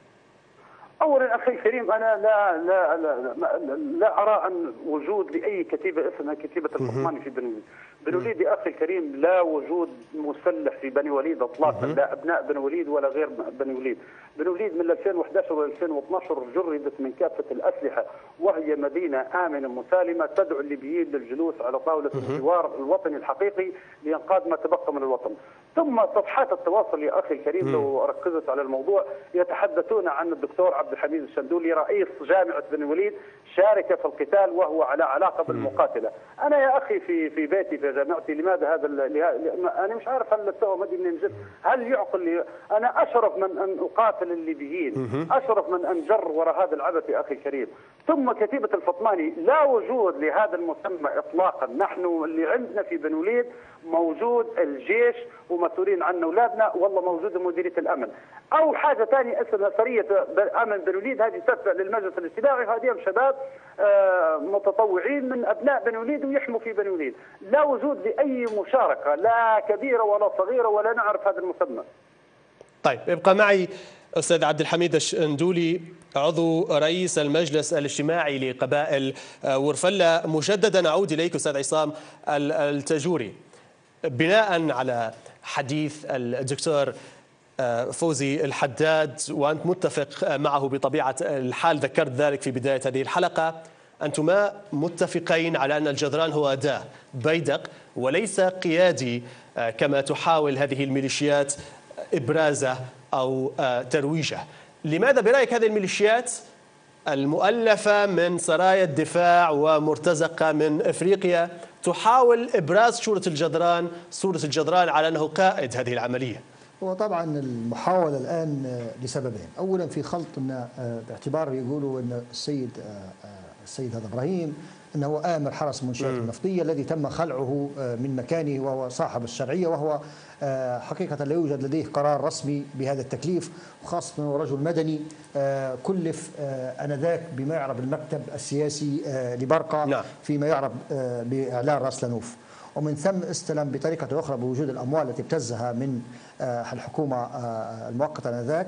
اولا اخي الكريم، انا لا لا لا, لا, لا ارى ان وجود لاي كتيبه اسمها كتيبه الفطماني في بني وليد. بني وليد يا اخي الكريم لا وجود مسلح في بني وليد اطلاقا، لا ابناء بني وليد ولا غير بني وليد. بني وليد من ألفين وأحد عشر و ألفين واثني عشر جردت من كافه الاسلحه، وهي مدينه امنه مسالمه تدعو الليبيين للجلوس على طاوله الحوار الوطني الحقيقي لانقاذ ما تبقى من الوطن. ثم صفحات التواصل يا اخي الكريم لو ركزت على الموضوع يتحدثون عن الدكتور عبد الحميد الشندولي رئيس جامعه بني وليد شارك في القتال وهو على علاقه بالمقاتله. انا يا اخي في في بيتي في جامعتي، لماذا هذا؟ انا مش عارف هل التهمه دي منين جت؟ هل يعقل لي؟ انا اشرف من ان اقاتل الليبيين، اشرف من ان جر وراء هذا العبث يا اخي الكريم. ثم كتيبه الفطماني لا وجود لهذا المسمى اطلاقا. نحن اللي عندنا في بني وليد موجود الجيش ومسؤولين عنه اولادنا، والله موجود مديريه الامن. او حاجه ثانيه اسمها سريه امن بني وليد، هذه تتبع للمجلس الاجتماعي، هذه شباب متطوعين من ابناء بني وليد ويحموا في بني وليد. لا وجود لاي مشاركه لا كبيره ولا صغيره ولا نعرف هذا المسمى. طيب ابقى معي أستاذ عبد الحميد الشندولي، عضو رئيس المجلس الاجتماعي لقبائل ورفلة. مجددا أعود إليك أستاذ عصام التاجوري، بناء على حديث الدكتور فوزي الحداد، وأنت متفق معه بطبيعة الحال، ذكرت ذلك في بداية هذه الحلقة، أنتما متفقين على أن الجدران هو أداة بيدق وليس قيادي كما تحاول هذه الميليشيات إبرازه أو ترويجه. لماذا برأيك هذه الميليشيات المؤلفة من سرايا الدفاع ومرتزقة من إفريقيا تحاول إبراز صورة الجدران صورة الجدران على أنه قائد هذه العملية؟ هو طبعا المحاولة الآن لسببين. أولا في خلط أن باعتبار يقولوا أن السيد السيد هذا إبراهيم أنه آمر حرس المنشآت النفطية الذي تم خلعه من مكانه وهو صاحب الشرعية، وهو حقيقة لا يوجد لديه قرار رسمي بهذا التكليف، وخاصة أنه رجل مدني كلف آنذاك بما يعرف المكتب السياسي لبرقة. نعم. فيما يعرف بإعلان راس لانوف، ومن ثم استلم بطريقة أخرى بوجود الأموال التي ابتزها من الحكومة المؤقتة آنذاك،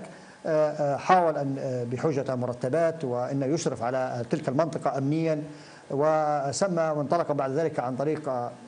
حاول أن بحجة مرتبات وأنه يشرف على تلك المنطقة أمنيا، وسمى وانطلق بعد ذلك عن طريق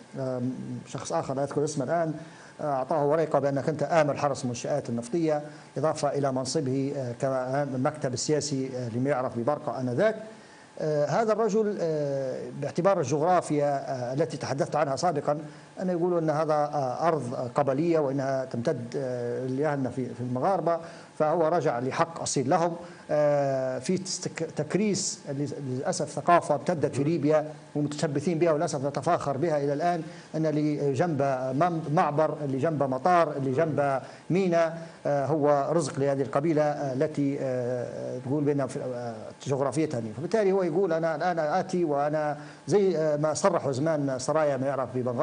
شخص آخر لا أذكر اسمه الآن، أعطاه ورقة بأنك أنت آمر حرس المنشآت النفطية، إضافة إلى منصبه كمكتب السياسي لما يعرف ببرقة آنذاك. آه هذا الرجل آه باعتبار الجغرافيا آه التي تحدثت عنها سابقا، أن يقولوا أن هذا آه أرض قبلية وأنها تمتد آه لأهلنا في في المغاربة، فهو رجع لحق أصيل لهم. آه في تكريس للأسف ثقافة امتدت في ليبيا ومتشبثين بها وللأسف نتفاخر بها إلى الآن، أن اللي جنب معبر، اللي جنب مطار، اللي جنب ميناء آه هو رزق لهذه القبيلة آه التي آه تقول بأنها في آه جغرافيتها. فبالتالي هو يقول أنا الآن آتي، وأنا زي ما صرحوا زمان سرايا ما يعرف ببنغازي،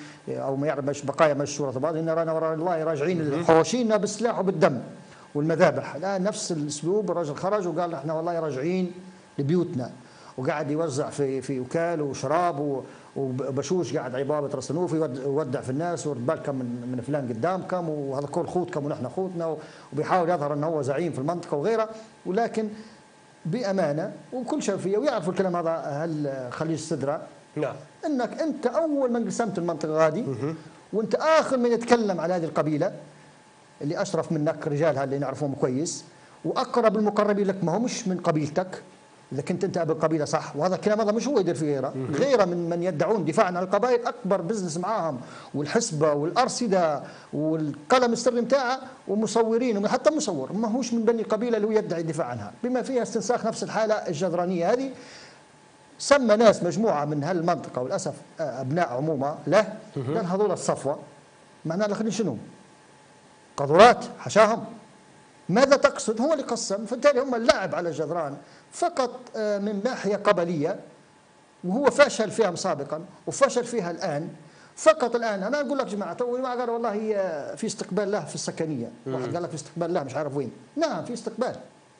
او ما يعرف بقايا من الشرطه، بعض هنا رانا وراء الله راجعين حواشينا بالسلاح وبالدم والمذابح. الان نفس الاسلوب، الرجل خرج وقال احنا والله راجعين لبيوتنا، وقاعد يوزع في في وكال وشراب وبشوش، قاعد عبابه رسنوف يودع في الناس، ورد بالكم من من فلان قدامكم، وهذا كل خوتكم ونحن خوتنا، وبيحاول يظهر انه هو زعيم في المنطقه وغيره، ولكن بامانه وكل شفافيه، ويعرفوا الكلام هذا اهل خليج سدره. نعم. انك انت اول من قسمت المنطقه هذه، وانت اخر من يتكلم على هذه القبيله اللي اشرف منك، رجالها اللي نعرفهم كويس واقرب المقربين لك، ما هو مش من قبيلتك اذا كنت انت ابو القبيله صح. وهذا الكلام هذا مش هو يدير فيه غيره، غيره من من يدعون دفاعا عن القبائل اكبر بزنس معاهم، والحسبه والارصده والقلم السري نتاعها ومصورين، وحتى مصور ما هوش من بني قبيله اللي هو يدعي الدفاع عنها، بما فيها استنساخ نفس الحاله الجدرانيه هذه. سمى ناس مجموعه من هالمنطقه وللاسف ابناء عمومه له، قال هذول الصفوه، معناها الاخرين شنو؟ قذورات حشاهم. ماذا تقصد؟ هو اللي قسم، فبالتالي هم اللعب على الجدران فقط من ناحيه قبليه، وهو فشل فيها سابقا وفشل فيها الان. فقط الان انا اقول لك جماعه، تو جماعه قالوا والله في استقبال له في السكنيه، واحد قال لك في استقبال له مش عارف وين. نعم في استقبال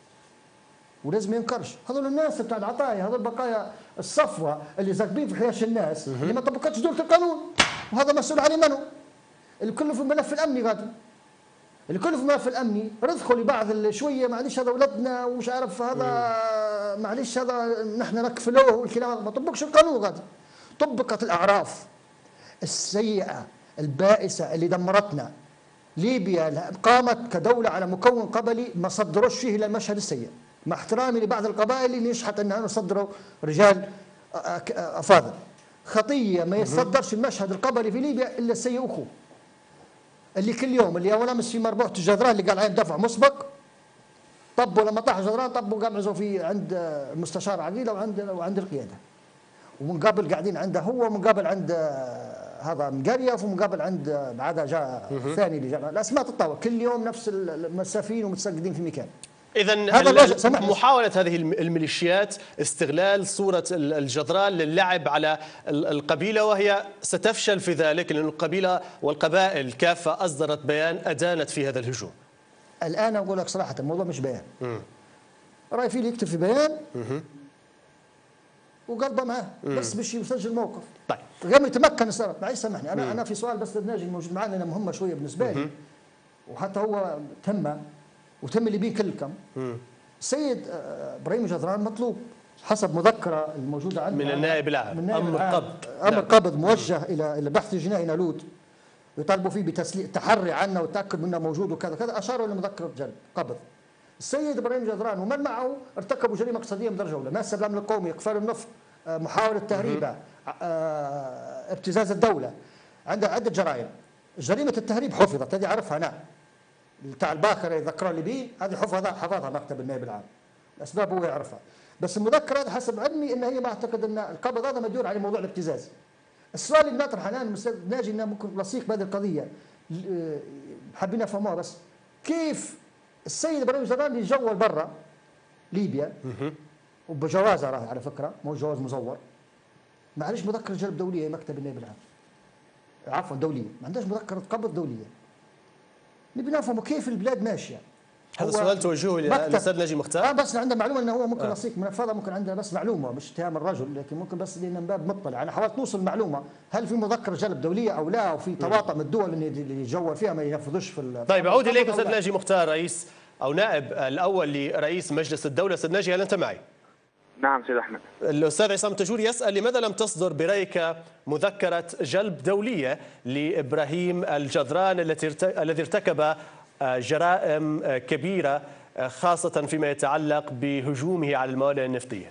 ولازم ينكرش. هذول الناس بتاع العطايا، هذول بقايا الصفوه اللي زاكبين في حياش الناس، اللي ما طبقتش دوله القانون، وهذا مسؤول عليه منه؟ الكل في الملف الامني غادي، الكل في الملف الامني رضخوا لبعض شويه، معلش هذا ولدنا ومش عارف هذا، معلش هذا نحن نكفلوه والكلام هذا، ما طبقش القانون غادي. طبقت الاعراف السيئه البائسه اللي دمرتنا. ليبيا قامت كدوله على مكون قبلي ما صدروش فيه الا المشهد السيء، مع احترامي لبعض القبائل اللي يشحت انها يصدروا رجال افاضل. خطيه ما يصدرش المشهد القبلي في ليبيا الا السيء اخوه، اللي كل يوم اللي اول امس في مربوطه الجدران اللي قال عليهم دفع مسبق، طبوا لما طاح الجدران طبوا قاموا في عند المستشار عقيله وعند وعند القياده، ومن قاعدين عنده هو، ومن قبل عند هذا مقريف، ومن قبل عند بعدها جاء الثاني اللي جاء، الاسماء تتطور كل يوم، نفس المسافين ومتسجدين في مكان. إذا محاولة هذه الميليشيات استغلال صورة الجدران للعب على القبيلة، وهي ستفشل في ذلك لأن القبيلة والقبائل كافة أصدرت بيان أدانت في هذا الهجوم. الآن أقول لك صراحة الموضوع مش بيان. رأي فيه يكتب في بيان وقلبه معاه بس باش يسجل موقف. طيب غير يتمكن السبب. معلش سامحني أنا أنا في سؤال بس الناجي الموجود معنا أنا مهمة شوية بالنسبة لي، وحتى هو تمه وتم اللي بيه كلكم. السيد ابراهيم جدران مطلوب حسب مذكره الموجوده عندنا من النائب العام، امر قبض امر قبض موجه الى الى بحث الجنائي نالوت، يطالبوا فيه بتسليم التحري عنه والتاكد منه موجود وكذا كذا، اشاروا لمذكره جلب قبض. السيد ابراهيم جدران ومن معه ارتكبوا جريمه اقتصاديه من درجه اولى، ماس الامن القومي، اقفال النفط، محاوله تهريبه، ابتزاز الدوله، عنده عده جرائم. جريمه التهريب حفظت، هذه عرفها انا بتاع الباكر يذكروا لي به، هذه حفظها حفظها مكتب النائب العام، الاسباب هو يعرفها. بس المذكره هذه حسب علمي ان هي ما اعتقد ان القبض هذا مدور على موضوع الابتزاز. السؤال اللي نطرحه الان الاستاذ ناجي انه ممكن لصيق بهذه القضيه، حابين نفهموها بس، كيف السيد ابراهيم جدران يتجول برا ليبيا وبجوازه راه على فكره مو جواز مزور، معلش مذكره جلب دوليه مكتب النائب العام، عفوا دوليه، ما عندهاش مذكره قبض دوليه. نبي نفهموا كيف البلاد ماشيه. هذا سؤال توجهه للاستاذ ناجي مختار. اه بس عندنا معلومه انه هو ممكن لصيق منفذه، ممكن عندنا بس معلومه مش اتهام الرجل، لكن ممكن بس لنا من باب مطلع، انا حاولت نوصل المعلومه هل في مذكره جلب دوليه او لا، وفي تواطؤ من الدول اللي يتجول فيها ما ينفذوش في. طيب اعود اليك استاذ ناجي مختار، رئيس او نائب الاول لرئيس مجلس الدوله. استاذ ناجي هل انت معي؟ نعم سيد احمد. الاستاذ عصام التجوري يسال لماذا لم تصدر برايك مذكره جلب دوليه لابراهيم الجدران الذي ارتكب جرائم كبيرة خاصة فيما يتعلق بهجومه على الموانئ النفطية؟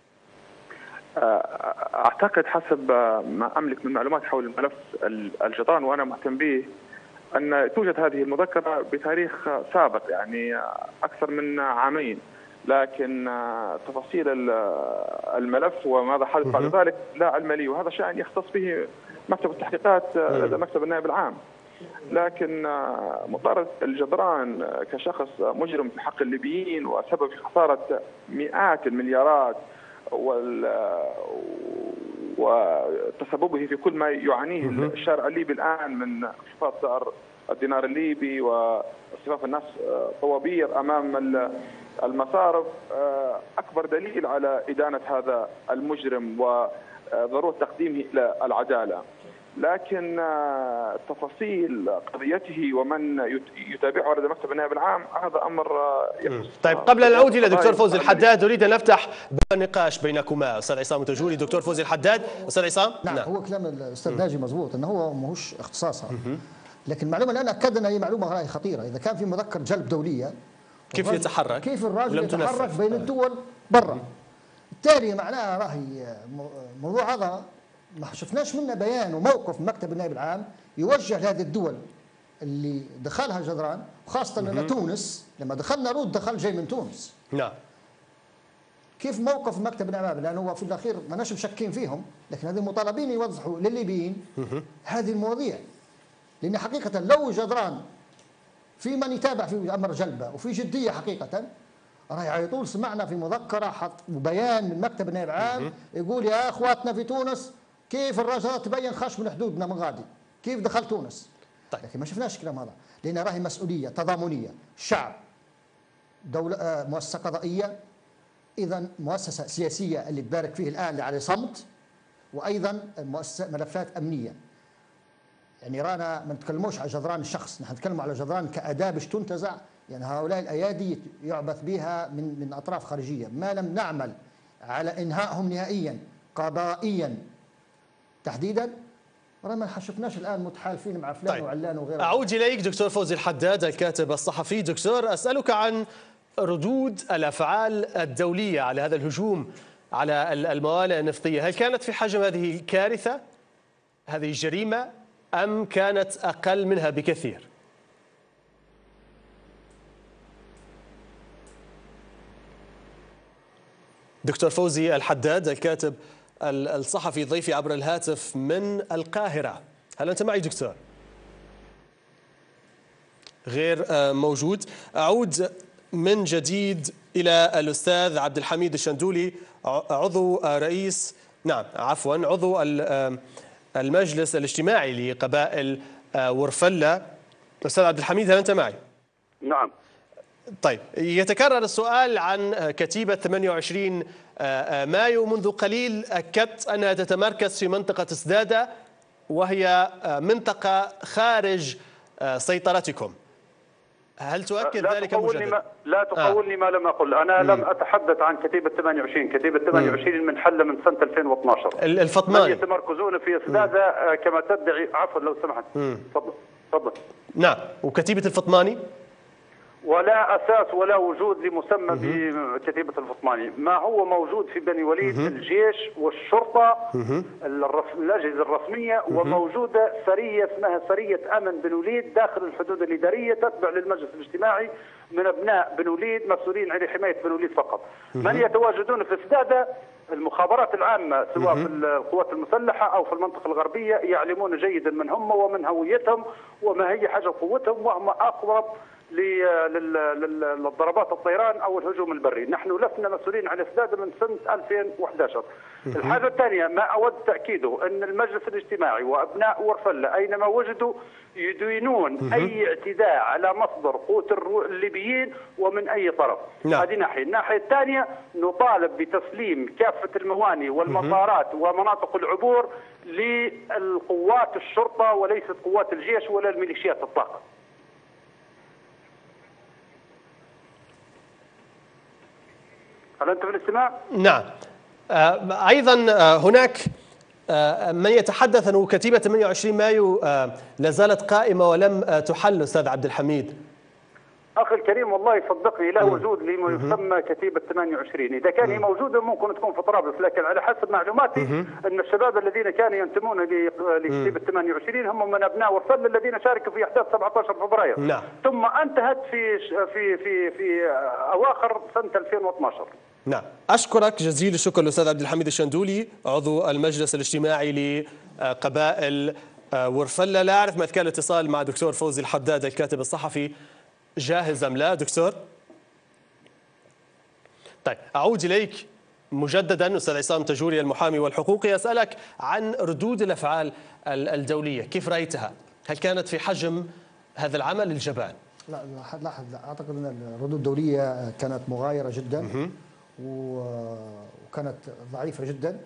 أعتقد حسب ما أملك من معلومات حول الملف الجدران وأنا مهتم به أن توجد هذه المذكرة بتاريخ سابق، يعني أكثر من عامين، لكن تفاصيل الملف وماذا حدث بعد ذلك لا علم لي، وهذا شأن يختص به مكتب التحقيقات لدى مكتب النائب العام. لكن مطاردة الجدران كشخص مجرم في حق الليبيين وسبب في خسارة مئات المليارات وتسببه في كل ما يعانيه الشارع الليبي الآن من اخفاض سعر الدينار الليبي واصطفاف الناس طوابير أمام المصارف أكبر دليل على إدانة هذا المجرم وضرورة تقديمه إلى العدالة. لكن تفاصيل قضيته ومن يتابعه على مكتب النائب العام هذا أمر يخص. طيب قبل أن نعود إلى دكتور فوزي الحداد أريد أن نفتح النقاش بينكما أستاذ عصام التجولي دكتور فوزي الحداد. أستاذ عصام. نعم, نعم. هو كلام الأستاذ ناجي مضبوط أنه هو ماهوش اختصاصها، لكن المعلومة الآن أكدنا هي معلومة خطيرة. إذا كان في مذكر جلب دولية كيف يتحرك؟ كيف الراجل يتحرك بين الدول برا؟ بالتالي معناها راهي موضوع هذا ما شفناش منه بيان وموقف مكتب النائب العام يوجه لهذه الدول اللي دخلها جدران، وخاصة أن تونس لما دخلنا رود دخل جاي من تونس. نعم. كيف موقف مكتب النائب العام؟ لأنه هو في الأخير ما ناش مشكين فيهم، لكن هذه مطالبين يوضحوا للليبيين هذه المواضيع. لأن حقيقة لو جدران في من يتابع في أمر جلبة وفي جدية حقيقة، راهي على طول سمعنا في مذكرة حط وبيان من مكتب النائب العام يقول يا أخواتنا في تونس كيف الرجاء تبين خش من حدودنا من غادي، كيف دخل تونس. طيب. لكن ما شفناش الكلام هذا، لأن راهي مسؤولية تضامنية، شعب، دولة، آه مؤسسة قضائية، إذا مؤسسة سياسية اللي تبارك فيه الآن اللي على صمت، وأيضا مؤسسة ملفات أمنية. يعني رانا ما نتكلموش على جدران الشخص، نحن نتكلم على جدران كأداة باش تنتزع، يعني هؤلاء الأيادي يعبث بها من من أطراف خارجية، ما لم نعمل على إنهائهم نهائيا قضائيا تحديدا ما شفناش الان متحالفين مع فلان. طيب. وعلان وغيره. اعود اليك دكتور فوزي الحداد الكاتب الصحفي. دكتور اسالك عن ردود الافعال الدوليه على هذا الهجوم على الموانئ النفطيه، هل كانت في حجم هذه الكارثه هذه الجريمه ام كانت اقل منها بكثير؟ دكتور فوزي الحداد الكاتب الصحفي ضيفي عبر الهاتف من القاهرة، هل أنت معي دكتور؟ غير موجود. أعود من جديد إلى الأستاذ عبد الحميد الشندولي عضو رئيس نعم عفوا عضو المجلس الاجتماعي لقبائل ورفلة. أستاذ عبد الحميد هل أنت معي؟ نعم. طيب يتكرر السؤال عن كتيبة ثمانية وعشرين مايو. منذ قليل أكدت أنها تتمركز في منطقة سدادة وهي منطقة خارج سيطرتكم، هل تؤكد ذلك مجددا؟ ما لا تقولني آه. ما لم أقل. أنا مم. لم أتحدث عن كتيبة ثمانية وعشرين. كتيبة ثمانية وعشرين من حل من سنة ألفين واثناشر. الفطماني يتمركزون في سدادة كما تدعي. عفوا لو سمحت. تفضل تفضل. نعم. وكتيبة الفطماني ولا أساس ولا وجود لمسمى بكتيبة الفطماني. ما هو موجود في بني وليد الجيش والشرطة الأجهزة الرسمية، وموجودة سرية اسمها سرية أمن بني وليد داخل الحدود الإدارية تتبع للمجلس الاجتماعي من أبناء بني وليد مسؤولين عن حماية بني وليد فقط. من يتواجدون في سدادة المخابرات العامة سواء في القوات المسلحة أو في المنطقة الغربية يعلمون جيدا من هم ومن هويتهم وما هي حجم قوتهم، وهم أقرب للضربات الطيران او الهجوم البري. نحن لسنا مسؤولين عن سدادة من سنه ألفين وأحد عشر. الحاجه الثانيه ما اود تاكيده ان المجلس الاجتماعي وابناء ورفله اينما وجدوا يدينون اي اعتداء على مصدر قوت الليبيين ومن اي طرف. هذه ناحيه. الناحيه الثانيه نطالب بتسليم كافه الموانئ والمطارات ومناطق العبور للقوات الشرطه وليست قوات الجيش ولا الميليشيات الطاقه. هل أنت في الاستماع؟ نعم. آه أيضا آه هناك آه من يتحدث أن كتيبة ثمانية وعشرين مايو آه لا زالت قائمة ولم آه تحل. أستاذ عبد الحميد. أخي الكريم والله صدقني لا وجود لما يسمى كتيبة ثمانية وعشرين. إذا كان هي موجودة ممكن تكون في طرابلس، لكن على حسب معلوماتي أن الشباب الذين كانوا ينتمون لكتيبة ثمانية وعشرين هم من أبناء ورفل الذين شاركوا في أحداث سبعة عشر فبراير. نعم. ثم انتهت في في في في أواخر سنة ألفين واثناشر. نعم. أشكرك جزيل الشكر الأستاذ عبد الحميد الشندولي عضو المجلس الاجتماعي لقبائل ورفلة. لا أعرف ما كان الاتصال مع دكتور فوزي الحداد الكاتب الصحفي جاهز أم لا دكتور؟ طيب أعود إليك مجددا أستاذ عصام تجوري المحامي والحقوقي، أسألك عن ردود الأفعال الدولية، كيف رأيتها؟ هل كانت في حجم هذا العمل الجبان؟ لا لاحظ، لا اعتقد ان الردود الدوليه كانت مغايره جدا وكانت ضعيفه جدا.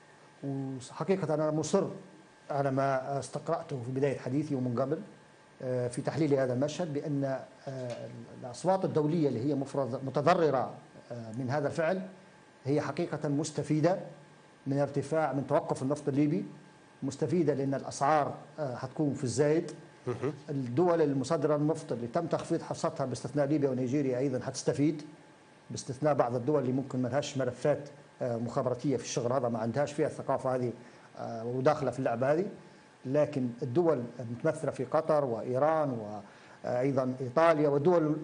وحقيقه انا مصر على ما استقراته في بدايه حديثي ومن قبل في تحليل هذا المشهد بان الاصوات الدوليه اللي هي متضرره من هذا الفعل هي حقيقه مستفيده من ارتفاع من توقف النفط الليبي، مستفيده لان الاسعار حتكون في الزايد. الدول المصدره للنفط اللي تم تخفيض حصتها باستثناء ليبيا ونيجيريا ايضا حتستفيد، باستثناء بعض الدول اللي ممكن ما لهاش ملفات مخابراتيه في الشغل هذا، ما عندهاش فيها الثقافه هذه وداخله في اللعبه هذه. لكن الدول المتمثله في قطر وايران وايضا ايطاليا والدول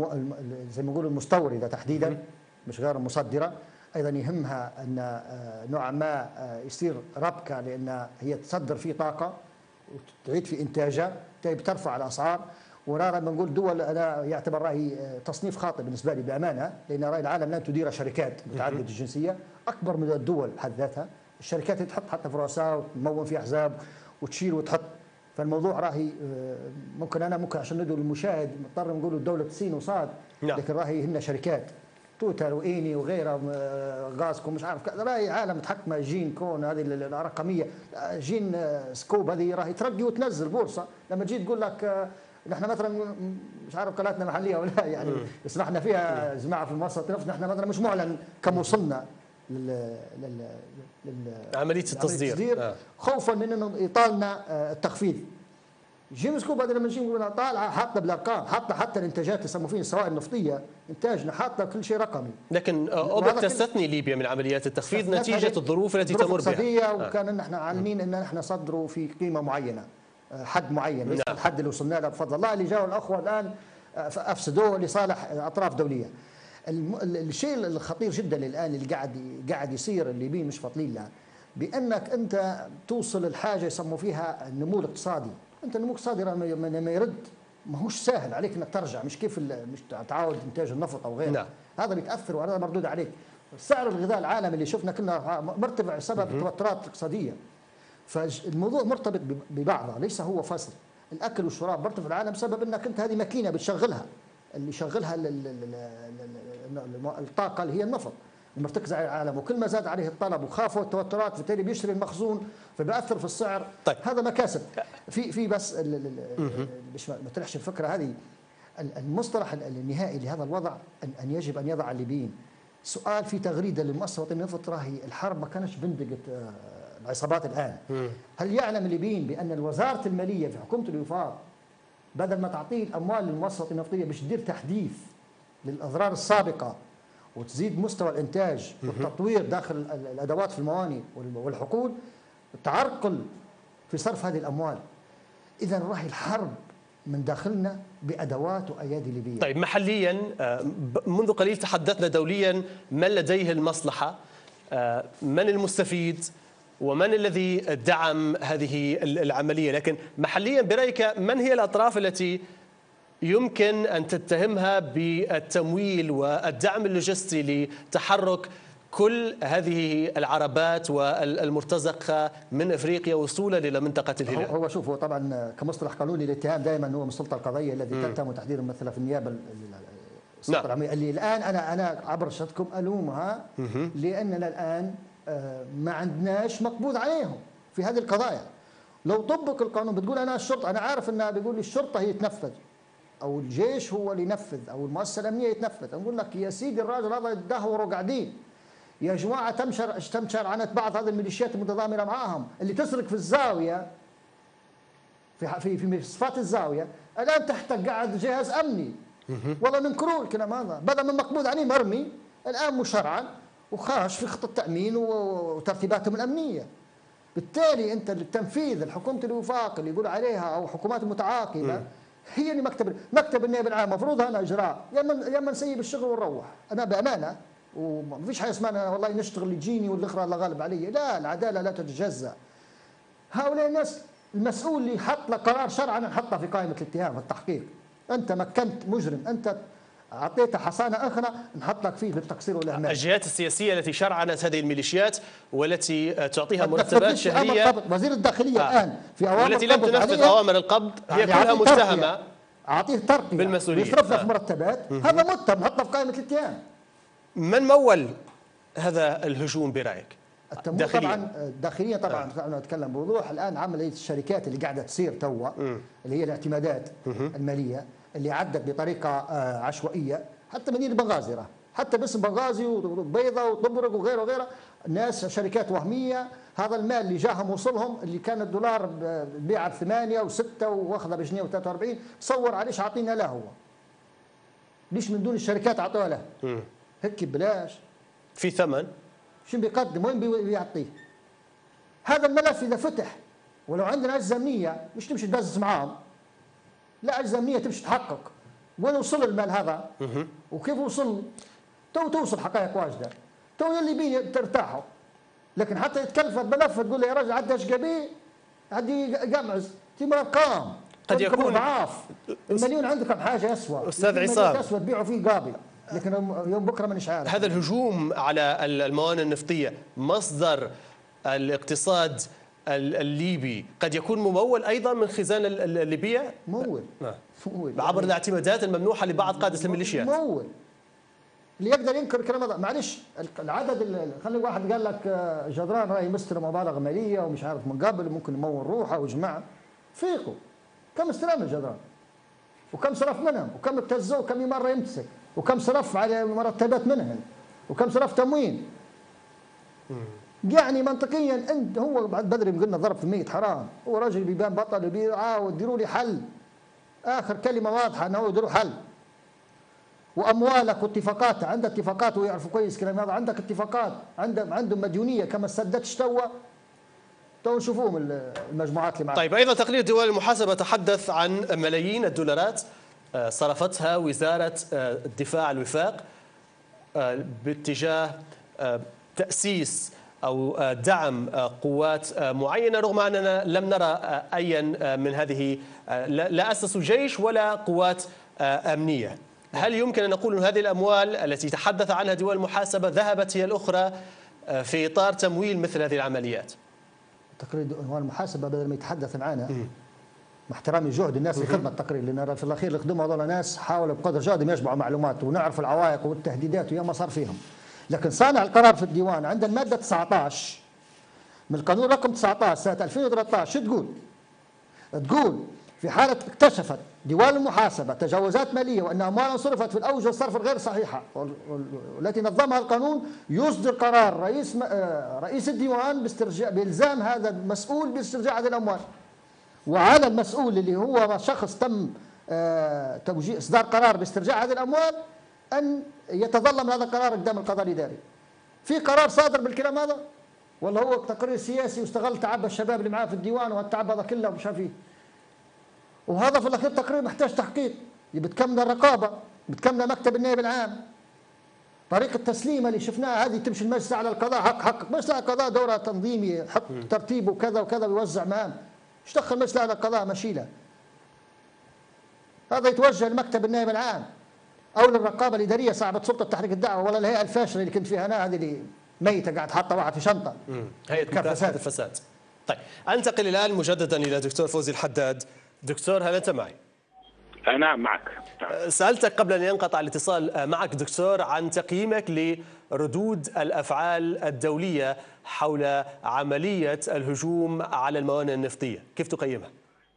زي ما نقولوا المستورده تحديدا مش غير المصدره ايضا يهمها ان نوعا ما يصير ربكه، لان هي تصدر فيه طاقه وتعيد في انتاجها بترفع الاسعار. ورانا لما نقول دول انا يعتبر راي تصنيف خاطئ بالنسبه لي بامانه، لان راي العالم لن تدير شركات متعدده الجنسيه اكبر من الدول بحد ذاتها. الشركات تحط حتى في رؤساء وتمون في احزاب وتشيل وتحط، فالموضوع راهي ممكن انا ممكن عشان ندعو المشاهد مضطر نقول الدوله سين وصاد، لكن راهي هن شركات توتال وايني وغيرها غازكم مش عارف راهي عالم متحكمه جين كون هذه الرقميه جين سكوب هذه راهي ترقي وتنزل بورصه. لما تجي تقول لك نحن مثلا مش عارف قناتنا محليه ولا يعني يسمحنا فيها جماعه في المنصه نفس نحن مثلا مش معلن كم وصلنا لل لل عمليه التصدير آه. خوفا من انه يطالنا التخفيض. جيم سكوب هذا لما نجي نقول طالعه حاطه بالارقام، حاطه حتى الانتاجات اللي يسموا فيها السوائل النفطيه انتاجنا حاطه كل شيء رقمي. لكن اوبك تستثني ليبيا من عمليات التخفيض نتيجه الظروف التي تمر بها. وكان نحن عالمين ان نحن نصدروا في قيمه معينه حد معين، ليس الحد اللي وصلنا له بفضل الله. اللي جاوا الاخوه الان افسدوه لصالح اطراف دوليه. الشيء الخطير جدا الان اللي قاعد قاعد يصير الليبيين مش فاضلين له، بانك انت توصل الحاجه يسموا فيها النمو الاقتصادي. انت النمو الاقتصادي لما يرد ما هوش سهل عليك انك ترجع، مش كيف مش تعاود انتاج النفط او غيره. هذا بيتاثر وهذا مردود عليك. سعر الغذاء العالمي اللي شفنا كنا مرتفع بسبب التوترات الاقتصاديه. فالموضوع مرتبط ببعضه، ليس هو فصل. الاكل والشراب مرتفع في العالم بسبب انك انت هذه ماكينه بتشغلها، اللي يشغلها الطاقه اللي هي النفط المرتكزه على العالم، وكل ما زاد عليه الطلب وخافوا التوترات فبالتالي بيشتري المخزون فبيأثر في السعر. طيب. هذا مكاسب. في في بس مش ما تلحش الفكره هذه. المصطلح النهائي لهذا الوضع ان يجب ان يضع الليبيين سؤال في تغريده للمؤسسه الوطنيه للنفط. راهي الحرب ما كانش بندقت العصابات الان. هل يعلم الليبيين بان وزاره الماليه في حكومه الوفاق بدل ما تعطيه الاموال للمؤسسه النفطيه باش تدير تحديث للاضرار السابقه وتزيد مستوى الانتاج والتطوير داخل الادوات في الموانئ والحقول، تعرقل في صرف هذه الاموال. اذا راهي الحرب من داخلنا بادوات وايادي ليبيه. طيب محليا منذ قليل تحدثنا دوليا من لديه المصلحه، من المستفيد ومن الذي دعم هذه العمليه، لكن محليا برايك من هي الاطراف التي يمكن أن تتهمها بالتمويل والدعم اللوجستي لتحرك كل هذه العربات والمرتزقة من أفريقيا وصولا إلى منطقة الهلال؟ هو شوف، هو طبعا كمصطلح قانوني الاتهام دائما هو من السلطة القضائية الذي تتهم تحديدا مثلا في النيابة السلطة العامة، اللي الآن أنا أنا عبر شتكم ألومها لأننا الآن ما عندناش مقبوض عليهم في هذه القضايا. لو طبق القانون بتقول أنا الشرطة، أنا عارف أنها بيقول لي الشرطة هي تنفذ او الجيش هو اللي ينفذ او المؤسسه الامنيه يتنفذ، نقول لك يا سيدي الراجل هذا يتدهوروا قاعدين يا جماعه. تمشر تمشر عنت بعض هذه الميليشيات المتضامنه معاهم اللي تسرق في الزاويه في في في صفات الزاويه، الان تحت قاعد جهاز امني. والله ننكروا الكلام هذا، بدل من مقبوض عليه مرمي الان مشرعا وخاش في خطه تامين وترتيباتهم الامنيه. بالتالي انت التنفيذ الحكومه الوفاق اللي يقول عليها او حكومات متعاقبه هي اللي مكتب مكتب النائب العام مفروض انا اجراء، يا اما يا اما نسيب الشغل ونروح. انا بامانه وما فيش حاجه اسمها والله نشتغل اللي يجيني والاخرى الله غالب علي، لا، العداله لا تتجزا. هؤلاء الناس المسؤول اللي حط له قرار شرعا نحطه في قائمه الاتهام والتحقيق. انت مكنت مجرم، انت اعطيتها حصانه اخرى نحط لك فيه بالتقصير والاهمال. الجهات السياسيه التي شرعنت هذه الميليشيات والتي تعطيها مرتبات شهريه، وزير الداخليه آه. الان في اوامر والتي لم تنفذ اوامر القبض هي يعني كلها متهمه، اعطيه ترقيه بالمسؤوليه، يصرف لك آه. مرتبات، هذا متهم نحطه في قائمه الاتهام. من مول هذا الهجوم برايك؟ التمويل طبعا داخليا طبعا آه. نتكلم بوضوح. الان عمليه الشركات اللي قاعده تصير توا اللي هي الاعتمادات مم. الماليه اللي عدت بطريقه آه عشوائيه، حتى مدينه بنغازي راه حتى باسم بنغازي وبيضه وطبرق وغيره وغيره، الناس شركات وهميه. هذا المال اللي جاهم وصلهم اللي كان الدولار بيعه بثمانيه وسته واخذها بجنيه وثلاثة وأربعين، تصور عليش عاطينا له هو؟ ليش من دون الشركات عطوها له؟ هيك ببلاش في ثمن شو بيقدم وين بيعطيه؟ هذا الملف اذا فتح ولو عندنا اجهزه امنيه مش تمشي تبزز معاهم، لا اجهزه امنيه تمشي تحقق وين وصل المال هذا وكيف وصل. تو توصل حقائق واجده، تو يلي بيه ترتاحوا. لكن حتى يتكلف الملف تقول له يا رجل عدى ايش قبيه عدي قمعز تجيب ارقام قد يكون اضعاف المليون. عندكم حاجه اسوء استاذ عصام اسوء تبيعوا فيه قابل، لكن يوم بكره مانيش عارف. هذا الهجوم على الموانئ النفطيه مصدر الاقتصاد الليبي قد يكون ممول ايضا من خزانه الليبيه؟ ممول ممول عبر الاعتمادات الممنوحه لبعض قاده الميليشيات. ممول اللي يقدر ينكر الكلام هذا. معلش العدد، خلي واحد قال لك جدران راهي مستلم مبالغ ماليه ومش عارف من قبل ممكن يمول روحه وجماعه. فيقوا كم استلم الجدران وكم صرف منهم وكم ابتزوه وكم مره يمتسك وكم صرف على مرتبات منهم وكم صرف تموين. يعني منطقيا انت هو بعد بدري قلنا ضرب في الميت حرام، هو راجل بيبان بطل وبيعاود ديروا لي حل. اخر كلمه واضحه انه يديروا حل. واموالك واتفاقات، عندك اتفاقات ويعرفوا كويس كلام هذا، عندك اتفاقات، عندهم عندهم مديونيه كما سددتش توا تو نشوفوهم المجموعات اللي معك. طيب ايضا تقرير دول المحاسبه تحدث عن ملايين الدولارات صرفتها وزاره الدفاع الوفاق باتجاه تاسيس او دعم قوات معينه، رغم اننا لم نرى ايا من هذه، لا اسسوا جيش ولا قوات امنيه. هل يمكن ان نقول ان هذه الاموال التي تحدث عنها دول المحاسبه ذهبت هي الاخرى في اطار تمويل مثل هذه العمليات؟ تقرير دول المحاسبه بدل ما يتحدث معنا مع احترامي جهد الناس اللي خدمت التقرير، لان في الاخير اللي خدموا هذول ناس حاولوا بقدر جهدهم يجمعوا معلومات ونعرف العوائق والتهديدات ويا ما صار فيهم. لكن صانع القرار في الديوان عند الماده تسعة عشر من القانون رقم تسعة عشر سنه ألفين وثلاثة عشر شو تقول؟ تقول في حاله اكتشفت ديوان المحاسبه تجاوزات ماليه وان اموالا صرفت في الاوجه الصرف الغير صحيحه والتي نظمها القانون، يصدر قرار رئيس رئيس الديوان باسترجاع بالزام هذا المسؤول باسترجاع هذه الاموال. وعلى المسؤول اللي هو شخص تم توجيه اصدار قرار باسترجاع هذه الاموال ان يتظلم هذا القرار قدام القضاء الاداري. في قرار صادر بالكلام هذا؟ ولا هو تقرير سياسي واستغل تعب الشباب اللي معاه في الديوان والتعب هذا كله ومش عارف ايه؟ وهذا في الاخير تقرير محتاج تحقيق، بتكمل الرقابه، بتكمل مكتب النائب العام. طريقه التسليمه اللي شفناها هذه تمشي المجلس على القضاء حق حق، مجلس على القضاء دوره تنظيمي يحط ترتيب وكذا وكذا ويوزع مهام. ايش دخل المجلس على القضاء مشيله؟ هذا يتوجه لمكتب النائب العام او للرقابه الاداريه صاحبه سلطه تحريك الدعوه، ولا الهيئه الفاشله اللي كنت فيها انا هذه اللي ميته قاعد حاطه واحد في شنطه. هيئه مكافحه الفساد. طيب انتقل الان مجددا الى دكتور فوزي الحداد. دكتور هل انت معي؟ نعم معك. سألتك قبل أن ينقطع الاتصال معك دكتور عن تقييمك لردود الأفعال الدولية حول عملية الهجوم على الموانئ النفطية، كيف تقيمها؟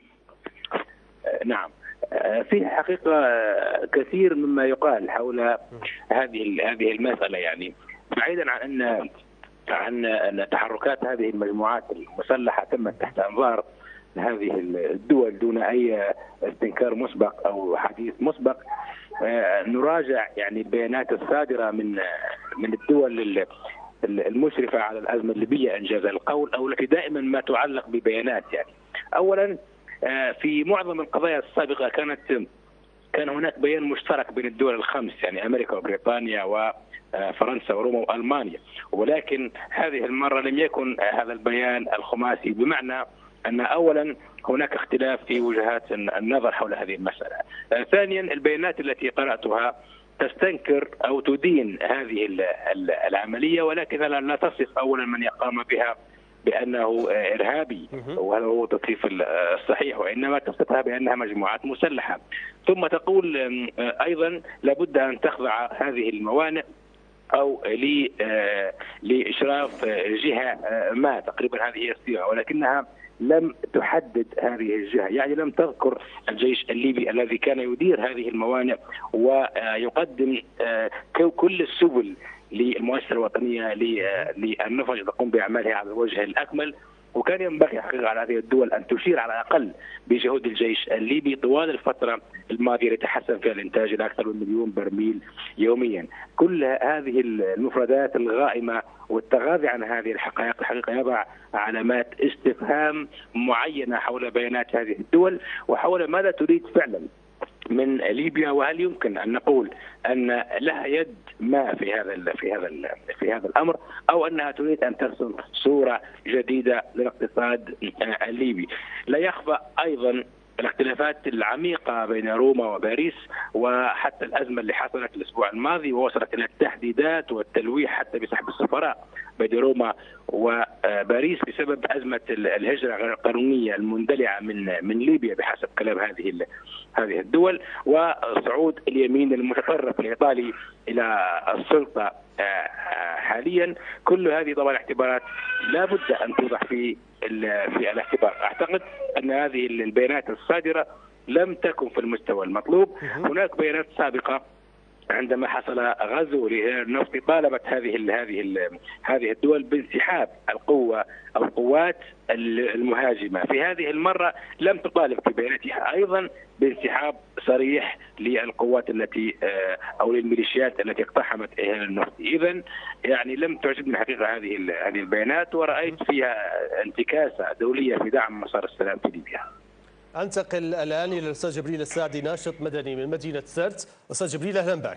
نعم، في حقيقة كثير مما يقال حول هذه هذه المسألة، يعني بعيدا عن أن عن أن تحركات هذه المجموعات المسلحة تمت تحت أنظار هذه الدول دون أي استنكار مسبق أو حديث مسبق. نراجع يعني البيانات الصادرة من من الدول المشرفة على الأزمة الليبية إنجاز القول، أو التي دائما ما تعلق ببيانات. يعني أولا في معظم القضايا السابقة كانت كان هناك بيان مشترك بين الدول الخمس، يعني أمريكا وبريطانيا وفرنسا وروما وألمانيا، ولكن هذه المرة لم يكن هذا البيان الخماسي، بمعنى أن أولا هناك اختلاف في وجهات النظر حول هذه المسألة. ثانيا البيانات التي قرأتها تستنكر أو تدين هذه العملية، ولكنها لا تصف أولا من يقام بها بأنه إرهابي وهذا هو التصنيف الصحيح، وإنما تصفها بأنها مجموعات مسلحة. ثم تقول أيضا لابد أن تخضع هذه الموانئ أو لإشراف جهة ما، تقريبا هذه هي الصيغة، ولكنها لم تحدد هذه الجهة، يعني لم تذكر الجيش الليبي الذي كان يدير هذه الموانئ ويقدم كل السبل للمؤسسة الوطنية للنفج تقوم بأعمالها على الوجه الأكمل. وكان ينبغي حقيقة على هذه الدول أن تشير على الأقل بجهود الجيش الليبي طوال الفترة الماضية لتحسن فيها الإنتاج إلى أكثر من مليون برميل يوميا. كل هذه المفردات الغائمة والتغاضي عن هذه الحقائق الحقيقة يضع علامات استفهام معينة حول بيانات هذه الدول وحول ماذا تريد فعلا من ليبيا، وهل يمكن ان نقول ان لها يد ما في هذا في هذا في هذا الامر، او انها تريد ان ترسم صوره جديده للاقتصاد الليبي. لا يخفى ايضا الاختلافات العميقه بين روما وباريس، وحتى الازمه اللي حصلت الاسبوع الماضي ووصلت الى التهديدات والتلويح حتى بسحب السفراء بين روما وباريس بسبب ازمه الهجره غير القانونيه المندلعه من من ليبيا بحسب كلام هذه هذه الدول، وصعود اليمين المتطرف الايطالي الى السلطه حاليا. كل هذه طبعا اعتبارات لا بد ان توضع في في الاعتبار. اعتقد ان هذه البيانات الصادره لم تكن في المستوى المطلوب. هناك بيانات سابقه عندما حصل غزو للنفط طالبت هذه ال هذه ال هذه الدول بانسحاب القوه او القوات المهاجمه. في هذه المره لم تطالب في بياناتها ايضا بانسحاب صريح للقوات التي او للميليشيات التي اقتحمت النفط. اذا يعني لم تعجبني الحقيقه هذه هذه البيانات، ورأيت فيها انتكاسه دوليه في دعم مسار السلام في ليبيا. انتقل الان الى الاستاذ جبريل السعدي ناشط مدني من مدينه سرت. استاذ جبريل اهلا بك.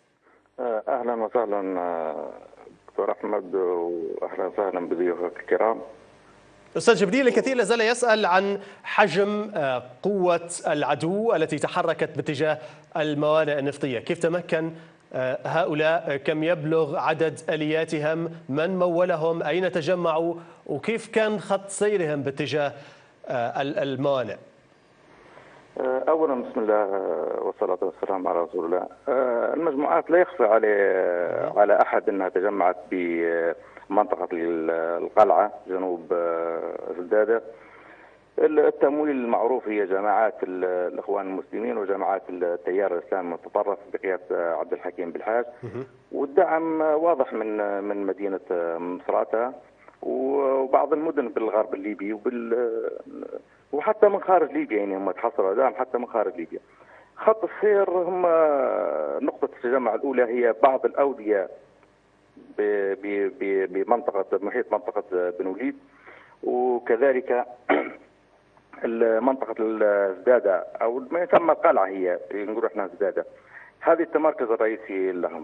اهلا وسهلا دكتور احمد، واهلا وسهلا بضيوفك الكرام. استاذ جبريل، الكثير لا زال يسال عن حجم قوه العدو التي تحركت باتجاه الموانئ النفطيه، كيف تمكن هؤلاء، كم يبلغ عدد الياتهم، من مولهم، اين تجمعوا، وكيف كان خط سيرهم باتجاه الموانئ؟ اولا بسم الله والصلاه والسلام على رسول الله. المجموعات لا يخفى على على احد انها تجمعت بمنطقه القلعه جنوب زداده. التمويل المعروف هي جماعات الاخوان المسلمين وجماعات التيار الاسلامي المتطرف بقياده عبد الحكيم بالحاج، والدعم واضح من من مدينه مصراتة وبعض المدن بالغرب الليبي وبال وحتى من خارج ليبيا، يعني هم تحصلوا دعم حتى من خارج ليبيا. خط السير هم نقطة التجمع الأولى هي بعض الأودية بمنطقة محيط منطقة بن وليد، وكذلك منطقة الزدادة أو ما يسمى القلعة، هي نقول احنا زدادة، هذه التمركز الرئيسي لهم.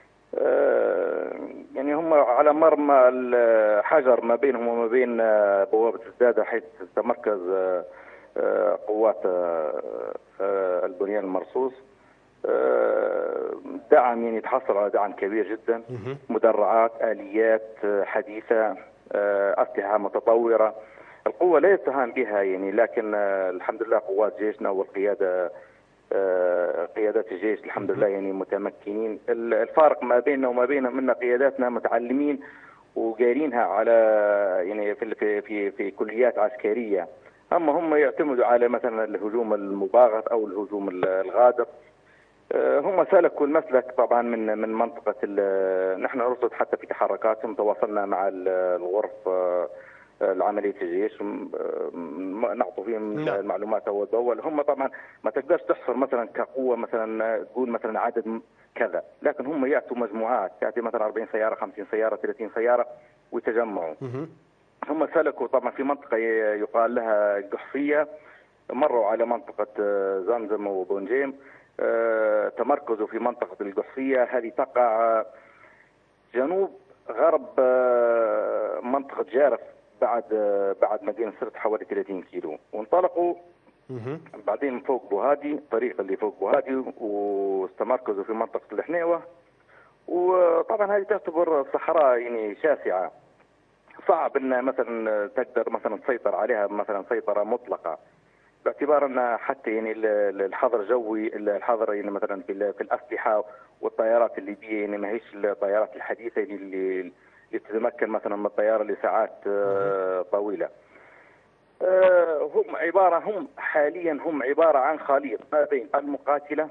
يعني هم على مرمى الحجر ما بينهم وما بين بوابة الزدادة، حيث تتمركز قوات البنيان المرصوص. دعم يعني تحصل على دعم كبير جدا، مدرعات، آليات حديثة، أسلحة متطورة. القوة لا يستهان بها يعني، لكن الحمد لله قوات جيشنا والقيادة قيادات الجيش الحمد لله يعني متمكنين. الفارق ما بيننا وما بينهم ان قياداتنا متعلمين وقارينها على يعني في في في كليات عسكريه، اما هم يعتمدوا على مثلا الهجوم المباغت او الهجوم الغادر. هم سلكوا المسلك طبعا من من منطقه، نحن نرصد حتى في تحركاتهم، تواصلنا مع الغرف العملية الجيش نعطوا فيهم المعلومات أول بأول. هم طبعا ما تقدرش تحصر مثلا كقوة مثلا تقول مثلا عدد كذا، لكن هم يأتوا مجموعات، تأتي مثلا أربعين سيارة، خمسين سيارة، ثلاثين سيارة ويتجمعوا. هم سلكوا طبعا في منطقة يقال لها الجحفية، مروا على منطقة زمزم وبونجيم، تمركزوا في منطقة الجحفية، هذه تقع جنوب غرب منطقة جارف بعد بعد مدينة سرت حوالي ثلاثين كيلو، وانطلقوا بعدين من فوق بوهادي، الطريق اللي فوق بوهادي، واستمركزوا في منطقة الحنيوة. وطبعا هذه تعتبر صحراء يعني شاسعة، صعب ان مثلا تقدر مثلا تسيطر عليها مثلا سيطرة مطلقة، باعتبار ان حتى يعني الحظر الجوي، الحظر يعني مثلا في في الاسلحه والطيارات الليبيه يعني ما هيش الطيارات الحديثه اللي اللي تتمكن مثلا من الطياره لساعات طويله. هم عباره هم حاليا هم عباره عن خليط ما بين المقاتله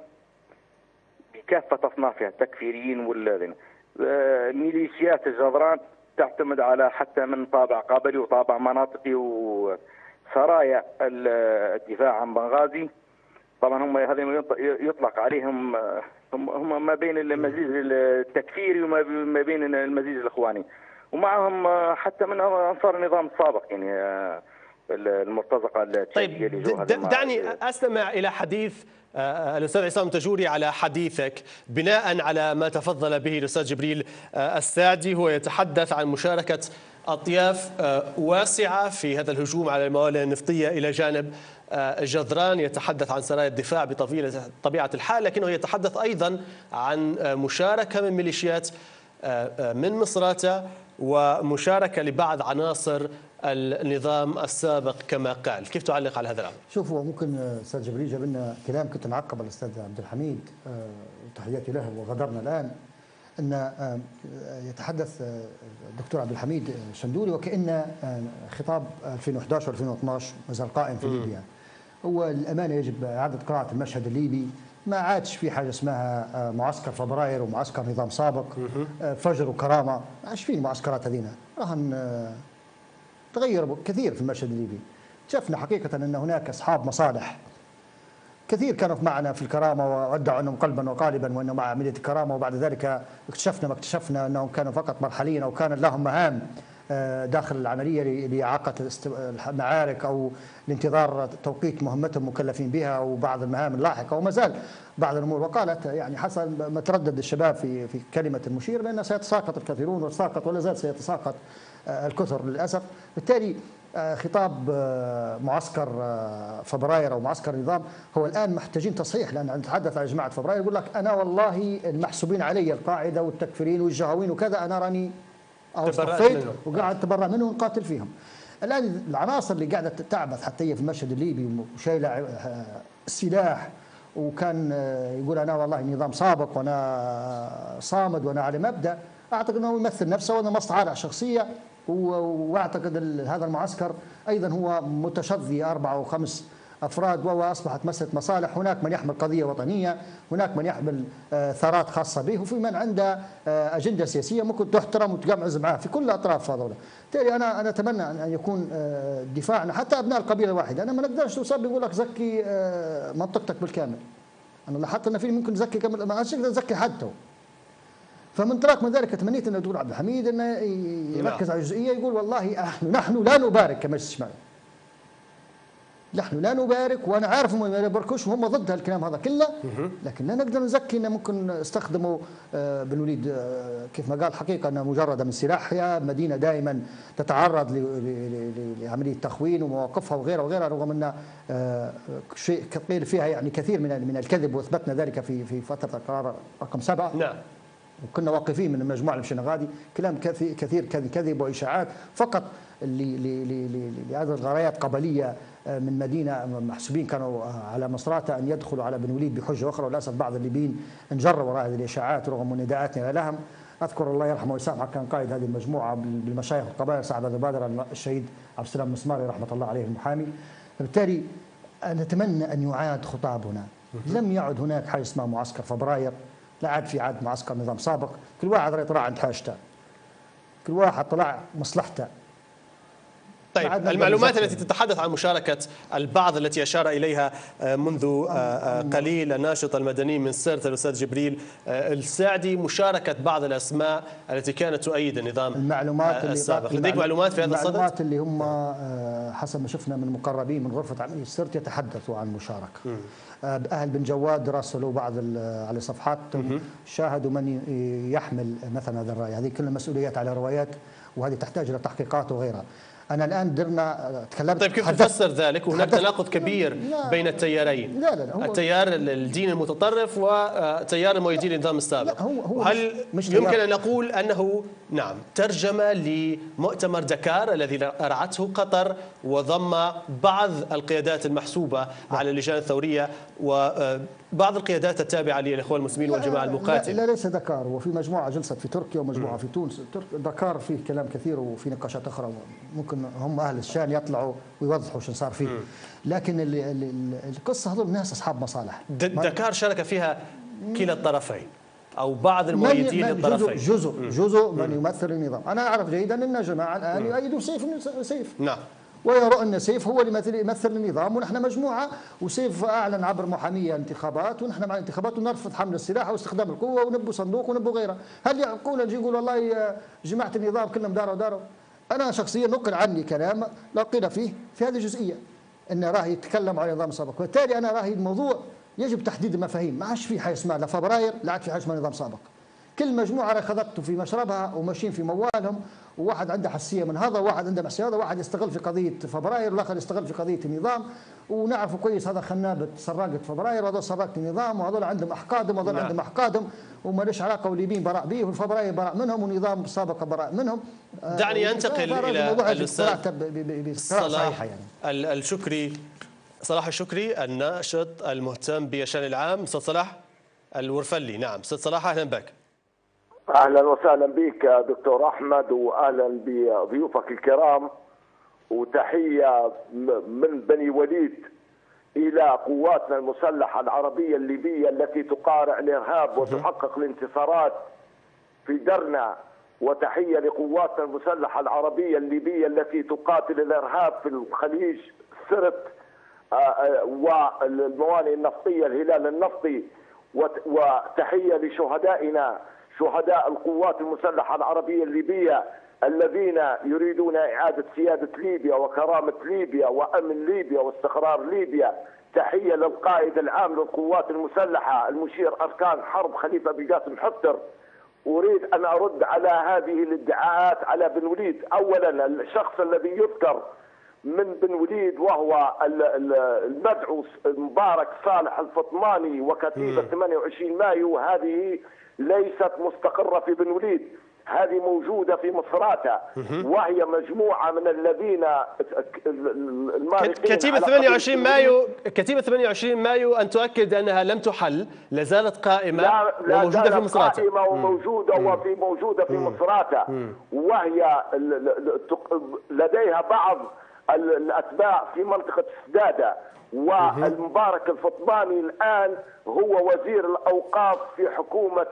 بكافه اصنافها، التكفيريين والذين ميليشيات الجدران تعتمد على حتى من طابع قبلي وطابع مناطقي وسرايا الدفاع عن بنغازي. طبعا هم هذه يطلق عليهم هم هم ما بين المزيج التكفيري وما بين المزيج الاخواني، ومعهم حتى من انصار النظام السابق يعني المرتزقه التشاديه. طيب دعني استمع الى حديث الاستاذ عصام تجوري على حديثك بناء على ما تفضل به الاستاذ جبريل الساعدي. هو يتحدث عن مشاركه اطياف واسعه في هذا الهجوم على الموانئ النفطيه الى جانب جدران، يتحدث عن سرايا الدفاع بطبيعه الحال، لكنه يتحدث ايضا عن مشاركه من ميليشيات من مصراتة ومشاركه لبعض عناصر النظام السابق كما قال. كيف تعلق على هذا الامر؟ شوفوا، ممكن استاذ جبريل جاب لنا كلام كنت نعقب الاستاذ عبد الحميد وتحياتي له وغدرنا الان، ان يتحدث الدكتور عبد الحميد شندوري وكأن خطاب ألفين وأحد عشر ألفين واثني عشر ما زال قائم في ليبيا. هو الامانه يجب اعاده قراءه المشهد الليبي. ما عادش في حاجه اسمها معسكر فبراير ومعسكر نظام سابق، فجر وكرامه، ما عادش في المعسكرات هذينا. راهن تغير كثير في المشهد الليبي. شفنا حقيقه ان هناك اصحاب مصالح كثير كانوا معنا في الكرامه وادعوا انهم قلبا وقالبا وانهم مع عمليه الكرامه، وبعد ذلك اكتشفنا ما اكتشفنا انهم كانوا فقط مرحليين او كان لهم مهام داخل العمليه لاعاقه المعارك او لانتظار توقيت مهمتهم مكلفين بها وبعض المهام اللاحقه، وما زال بعض الامور. وقالت يعني حسب ما تردد الشباب في في كلمه المشير بان سيتساقط الكثيرون وتساقط ولا زال سيتساقط الكثر للاسف. بالتالي خطاب معسكر فبراير او معسكر نظام هو الان محتاجين تصحيح، لان نتحدث عن جماعه فبراير يقول لك انا والله المحسوبين علي القاعده والتكفيرين والجهوين وكذا انا راني او استفيت وقاعد اتبرع منهم ونقاتل فيهم. الان العناصر اللي قاعده تعبث حتى هي في المشهد الليبي وشايله السلاح وكان يقول انا والله نظام سابق وانا صامد وانا على مبدا، اعتقد انه يمثل نفسه وانه مصلحه شخصيه. واعتقد هذا المعسكر ايضا هو متشظي اربع او خمس افراد، وهو اصبحت مساله مصالح. هناك من يحمل قضيه وطنيه، هناك من يحمل ثارات خاصه به، وفي من عنده اجنده سياسيه ممكن تحترم وتقمعز معاه في كل الاطراف هذول. بالتالي انا انا اتمنى ان يكون دفاعنا حتى ابناء القبيله الواحده. انا ما نقدرش توصل يقول لك زكي منطقتك بالكامل. انا لاحظت ان في ممكن نزكي كامل، ما عادش نقدر نزكي حد. فمن تراك من ذلك تمنيت ان الدكتور عبد الحميد انه يركز على جزئيه، يقول والله نحن لا نبارك كمجلس اجتماعي. نحن لا نبارك، وانا عارف هم ما يباركوش وهم ضد هالكلام هذا كله، لكن لا نقدر نزكي ان ممكن استخدموا بن وليد كيف ما قال حقيقه انها مجرده من سلاحها، مدينه دائما تتعرض لعمليه تخوين ومواقفها وغيرها وغيرها، رغم ان شيء قيل فيها يعني كثير من من الكذب، واثبتنا ذلك في في فتره القرار رقم سبعه. نعم. وكنا واقفين من المجموعه اللي مشينا غادي، كلام كثير كذب واشاعات فقط لهذه الغرايات قبليه من مدينه محسوبين كانوا على مصراتة ان يدخلوا على بن وليد بحجه اخرى، وللاسف بعض الليبيين انجروا وراء هذه الاشاعات رغم نداءاتنا لهم. اذكر الله يرحمه ويسامحه كان قائد هذه المجموعه بالمشايخ القبائل سعد البادره الشهيد عبد السلام المسماري رحمه الله عليه المحامي. فبالتالي نتمنى ان يعاد خطابنا. لم يعد هناك حاجه اسمها معسكر فبراير، لا عاد في عاد معسكر نظام سابق، كل واحد راه يطلع عند حاجته، كل واحد طلع مصلحته. طيب المعلومات التي تتحدث عن مشاركة البعض التي أشار إليها منذ قليل الناشط المدني من سرت الأستاذ جبريل الساعدي، مشاركة بعض الأسماء التي كانت تؤيد النظام المعلومات السابق، لديك معلومات في هذا الصدد؟ المعلومات اللي هم حسب ما شفنا من مقربين من غرفة عملية السرت يتحدثوا عن مشاركة. م. أهل بن جواد راسلوا بعض على صفحاتهم شاهدوا من يحمل مثلا هذا الرأي. هذه كلها مسؤوليات على روايات، وهذه تحتاج إلى تحقيقات وغيرها. أنا الآن درنا تكلمت. طيب كيف تفسر ذلك؟ وهناك تناقض كبير لا بين التيارين. لا لا لا هو التيار الدين المتطرف وتيار المؤيدين للنظام السابق. هو هو هل مش يمكن أن نقول أنه نعم ترجمة لمؤتمر دكار الذي رعته قطر وضم بعض القيادات المحسوبة على اللجان الثورية وبعض القيادات التابعة للإخوان المسلمين والجماعة المقاتلة؟ لا, لا ليس دكار، وفي مجموعة جلست في تركيا ومجموعة في تونس. دكار فيه كلام كثير وفي نقاشات أخرى ممكن هم أهل الشان يطلعوا ويوضحوا شو صار فيه. لكن ال ال القصة هذول الناس أصحاب مصالح. دكار شارك فيها كلا الطرفين أو بعض المؤيدين للطرفين. جزء جزء, جزء من يمثل النظام. أنا أعرف جيدا أن الجماعة الآن يؤيدوا سيف سيف. نعم. ويرى أن سيف هو اللي يمثل النظام، ونحن مجموعة، وسيف أعلن عبر محامية انتخابات، ونحن مع الانتخابات ونرفض حمل السلاح واستخدام القوة ونبوا صندوق ونبوا غيره. هل يقول نجي يقول والله جماعة النظام كلهم داروا داروا؟ أنا شخصيا نقل عني كلام لا قيل فيه في هذه الجزئية، أن راه يتكلم عن النظام السابق، وبالتالي أنا راهي الموضوع يجب تحديد المفاهيم. ما عادش في حاجة اسمها لا فبراير لا عاد في حاجة اسمها نظام سابق. كل مجموعة راه خذته في مشربها وماشيين في موالهم، وواحد عنده حساسية من هذا وواحد عنده حساسية هذا، واحد يستغل في قضية فبراير والآخر يستغل في قضية النظام، ونعرفوا كويس هذا خنابة سراقة فبراير وهذول سراقة النظام، وهذول عندهم أحقادهم وهذول عندهم أحقادهم وما ليش علاقة، والليبيين براء به والفبراير براء منهم والنظام السابق براء منهم. دعني أنتقل إلى الأستاذ صلاح يعني. الشكري، صلاح الشكري الناشط المهتم بالشأن العام. أستاذ صلاح الورفلي. نعم أستاذ صلاح أهلا بك. اهلا وسهلا بك دكتور احمد، واهلا بضيوفك الكرام، وتحيه من بني وليد الى قواتنا المسلحه العربيه الليبيه التي تقارع الارهاب وتحقق الانتصارات في درنا، وتحيه لقواتنا المسلحه العربيه الليبيه التي تقاتل الارهاب في الخليج سرت والموانئ النفطيه الهلال النفطي، وتحيه لشهدائنا شهداء القوات المسلحة العربية الليبية الذين يريدون إعادة سيادة ليبيا وكرامة ليبيا وأمن ليبيا واستقرار ليبيا. تحية للقائد العام للقوات المسلحة المشير أركان حرب خليفة بن قاسم حفتر. أريد أن أرد على هذه الادعاءات على بن وليد. أولا الشخص الذي يذكر من بن وليد وهو المدعو مبارك صالح الفطماني وكتيبة ثمانية وعشرين مايو، هذه ليست مستقرة في بن وليد، هذه موجودة في مصراتة، وهي مجموعة من الذين كتيبة ثمانية وعشرين مايو كتيبة ثمانية وعشرين مايو أن تؤكد أنها لم تحل، لا زالت قائمة لا لا وموجودة في مصراتة. قائمة وموجودة مم. وفي موجودة في مصراتة، وهي لديها بعض الأتباع في منطقة سدادة. والمبارك الفطماني الآن هو وزير الأوقاف في حكومة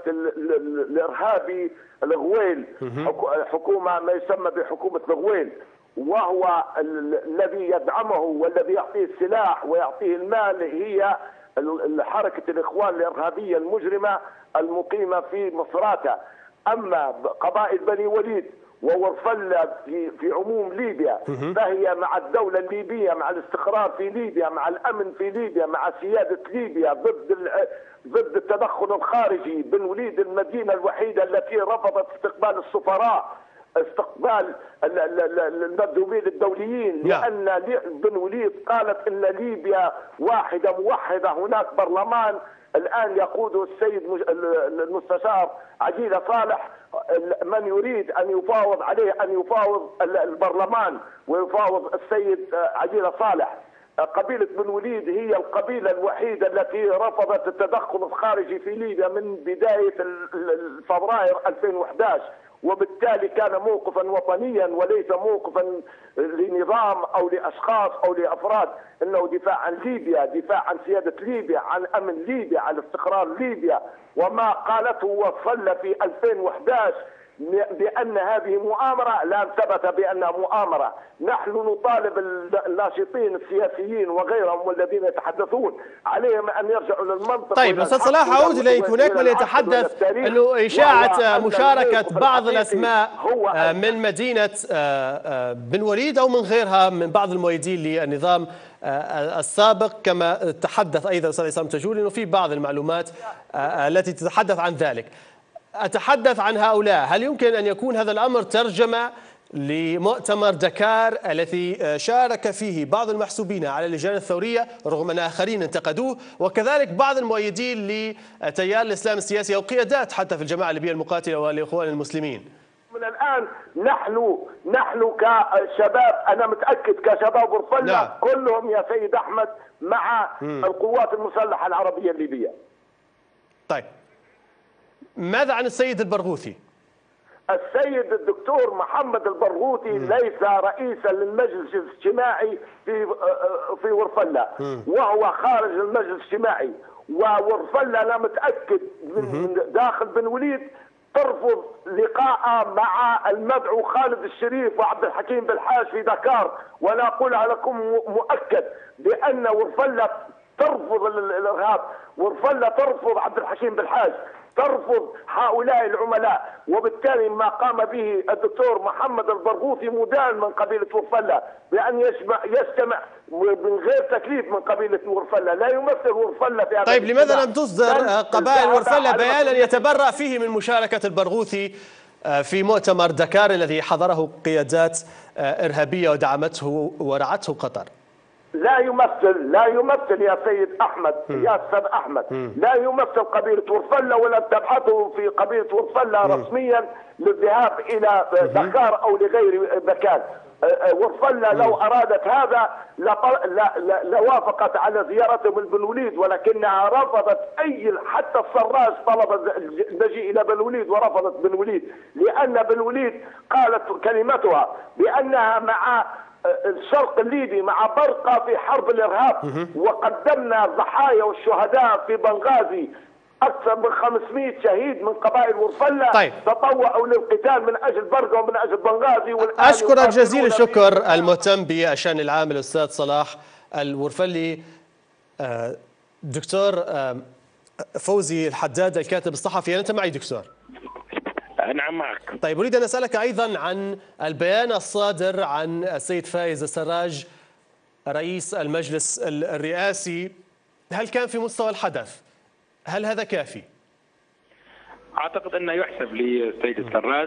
الإرهابي الغويل، حكومة ما يسمى بحكومة الغويل، وهو الذي يدعمه والذي يعطيه السلاح ويعطيه المال هي حركة الإخوان الإرهابية المجرمة المقيمة في مصراتة. أما قبائل بني وليد وورفلة في في عموم ليبيا فهي مع الدولة الليبية، مع الاستقرار في ليبيا، مع الأمن في ليبيا، مع سيادة ليبيا، ضد ضد التدخل الخارجي. بن وليد المدينة الوحيدة التي رفضت استقبال السفراء، استقبال المندوبين الدوليين، لأن بن وليد قالت إن ليبيا واحدة موحدة. هناك برلمان الآن يقوده السيد المستشار عجيلة صالح، من يريد أن يفاوض عليه أن يفاوض البرلمان ويفاوض السيد عجيلة صالح. قبيلة بن وليد هي القبيلة الوحيدة التي رفضت التدخل الخارجي في ليبيا من بداية فبراير ألفين وأحد عشر، وبالتالي كان موقفا وطنيا وليس موقفا لنظام أو لأشخاص أو لأفراد، إنه دفاع عن ليبيا، دفاع عن سيادة ليبيا، عن أمن ليبيا، عن استقرار ليبيا. وما قالته وصل في ألفين وأحد عشر بأن هذه مؤامرة لا ثبت بأنها مؤامرة. نحن نطالب الناشطين السياسيين وغيرهم والذين يتحدثون عليهم أن يرجعوا للمنطق. طيب أستاذ صلاح أعود إليك. هناك من يتحدث أنه إشاعة مشاركة بعض الأسماء من مدينة بن وليد أو من غيرها من بعض المؤيدين للنظام السابق، كما تحدث أيضا الأستاذ عصام تجول أنه في بعض المعلومات التي تتحدث عن ذلك. أتحدث عن هؤلاء، هل يمكن أن يكون هذا الأمر ترجمة لمؤتمر دكار الذي شارك فيه بعض المحسوبين على اللجان الثورية رغم أن آخرين انتقدوه، وكذلك بعض المؤيدين لتيار الإسلام السياسي أو قيادات حتى في الجماعة الليبية المقاتلة والإخوان المسلمين. من الآن نحن نحن كشباب، أنا متأكد كشباب ورفلة نعم. كلهم يا سيد أحمد مع م. القوات المسلحة العربية الليبية. طيب ماذا عن السيد البرغوثي؟ السيد الدكتور محمد البرغوثي م. ليس رئيسا للمجلس الاجتماعي في في ورفلة، وهو خارج المجلس الاجتماعي. وورفلة أنا متأكد من داخل بن وليد ترفض لقاء مع المدعو خالد الشريف وعبد الحكيم بالحاج في دكار، وانا اقولها لكم مؤكد بان ورفلة ترفض الارهاب، ورفلة ترفض عبد الحكيم بالحاج، ترفض هؤلاء العملاء، وبالتالي ما قام به الدكتور محمد البرغوثي مدان من قبيله ورفلة بان يجمع يجتمع من غير تكليف من قبيله ورفلة، لا يمثل ورفلة في هذا. طيب لماذا لم تصدر قبائل ورفلة بيانا يتبرأ فيه من مشاركة البرغوثي في مؤتمر دكار الذي حضره قيادات إرهابية ودعمته ورعته قطر؟ لا يمثل لا يمثل يا سيد احمد م. يا استاذ احمد م. لا يمثل قبيله ورفلة، ولن تبحثوا في قبيله ورفلة م. رسميا للذهاب الى دكار او لغير مكان. ورفلة لو ارادت هذا لوافقت على زيارته من بن وليد، ولكنها رفضت اي، حتى السراج طلب المجيء الى بن وليد ورفضت بن وليد، لان بن وليد قالت كلمتها بانها مع الشرق الليبي، مع برقة في حرب الارهاب، وقدمنا الضحايا والشهداء في بنغازي اكثر من خمسمئة شهيد من قبائل ورفلة طيب. تطوعوا للقتال من اجل برقة ومن اجل بنغازي. اشكرك جزيل الشكر المهتم بالشأن العام الاستاذ صلاح الورفلي. دكتور فوزي الحداد الكاتب الصحفي، انت معي دكتور؟ نعم معك. طيب أريد أن أسألك أيضا عن البيان الصادر عن السيد فايز السراج رئيس المجلس الرئاسي، هل كان في مستوى الحدث؟ هل هذا كافي؟ أعتقد أنه يحسب للسيد السراج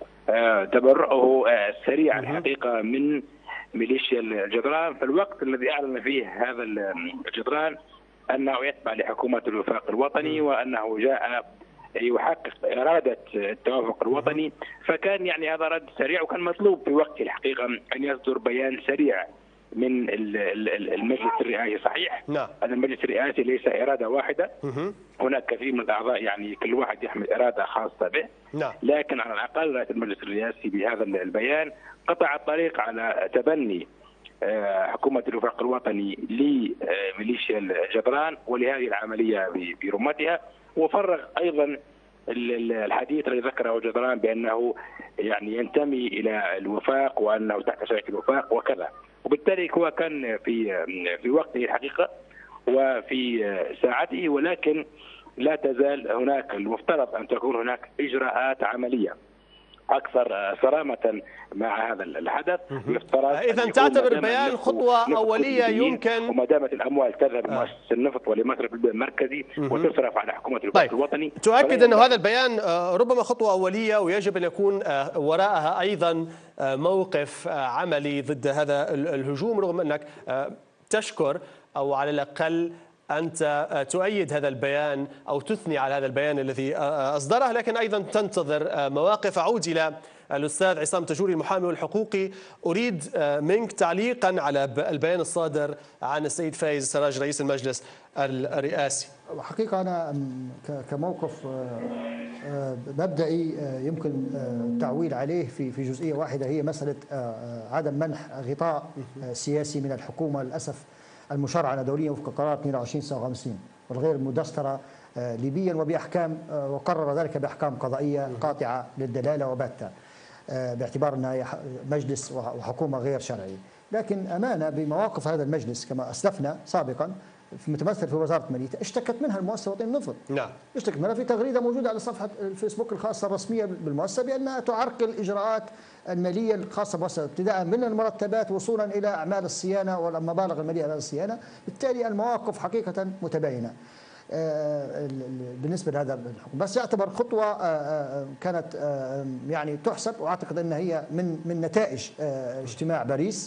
تبرؤه السريع الحقيقة من ميليشيا الجدران في الوقت الذي أعلن فيه هذا الجدران أنه يتبع لحكومة الوفاق الوطني، وأنه جاء يحقق إرادة التوافق الوطني، فكان يعني هذا رد سريع، وكان مطلوب في وقته الحقيقة أن يصدر بيان سريع من المجلس الرئاسي. صحيح نعم. أن المجلس الرئاسي ليس إرادة واحدة، هناك كثير من الأعضاء يعني كل واحد يحمل إرادة خاصة به، نعم. لكن على الأقل رئيس المجلس الرئاسي بهذا البيان قطع الطريق على تبني حكومة الوفاق الوطني لميليشيا الجدران ولهذه العملية برمتها، وفرغ ايضا الحديث الذي ذكره جدران بانه يعني ينتمي الى الوفاق وانه تحت شركه الوفاق وكذا، وبالتالي هو كان في في وقته الحقيقه وفي ساعته، ولكن لا تزال هناك المفترض ان تكون هناك اجراءات عمليه اكثر صرامه مع هذا الحدث. يفترض اذا تعتبر البيان خطوه اوليه يمكن، وما دامت الاموال تذهب لمؤسسه آه. النفط ولمصرف المركزي وتصرف على حكومه الوفاق طيب. الوطني. تؤكد انه هذا البيان ربما خطوه اوليه ويجب ان يكون وراءها ايضا موقف عملي ضد هذا الهجوم، رغم انك تشكر او على الاقل أنت تؤيد هذا البيان أو تثني على هذا البيان الذي أصدره، لكن أيضا تنتظر مواقف. أعود إلى الأستاذ عصام تجوري المحامي والحقوقي، أريد منك تعليقا على البيان الصادر عن السيد فايز السراج رئيس المجلس الرئاسي. حقيقة أنا كموقف مبدئي يمكن التعويل عليه في في جزئية واحدة، هي مسألة عدم منح غطاء سياسي من الحكومة للأسف المشرعنة دوليا وفق قرار اثنين وعشرين تسعة وخمسين والغير مدسترة ليبيا، وبأحكام وقرر ذلك بأحكام قضائية قاطعة للدلالة وباتة باعتبار أنها مجلس وحكومة غير شرعي. لكن أمانة بمواقف هذا المجلس كما أسلفنا سابقا في متمثل في وزارة المالية اشتكت منها المؤسسة الوطنية للنفط. نعم. اشتكت منها في تغريدة موجودة على صفحة الفيسبوك الخاصة الرسمية بالمؤسسة بأنها تعرقل الإجراءات المالية الخاصة بالمؤسسة، ابتداء من المرتبات وصولا إلى أعمال الصيانة والمبالغ المالية على الصيانة. بالتالي المواقف حقيقة متباينة. بالنسبه لهذا الحكم، بس يعتبر خطوه كانت يعني تحسب، واعتقد انها هي من من نتائج اجتماع باريس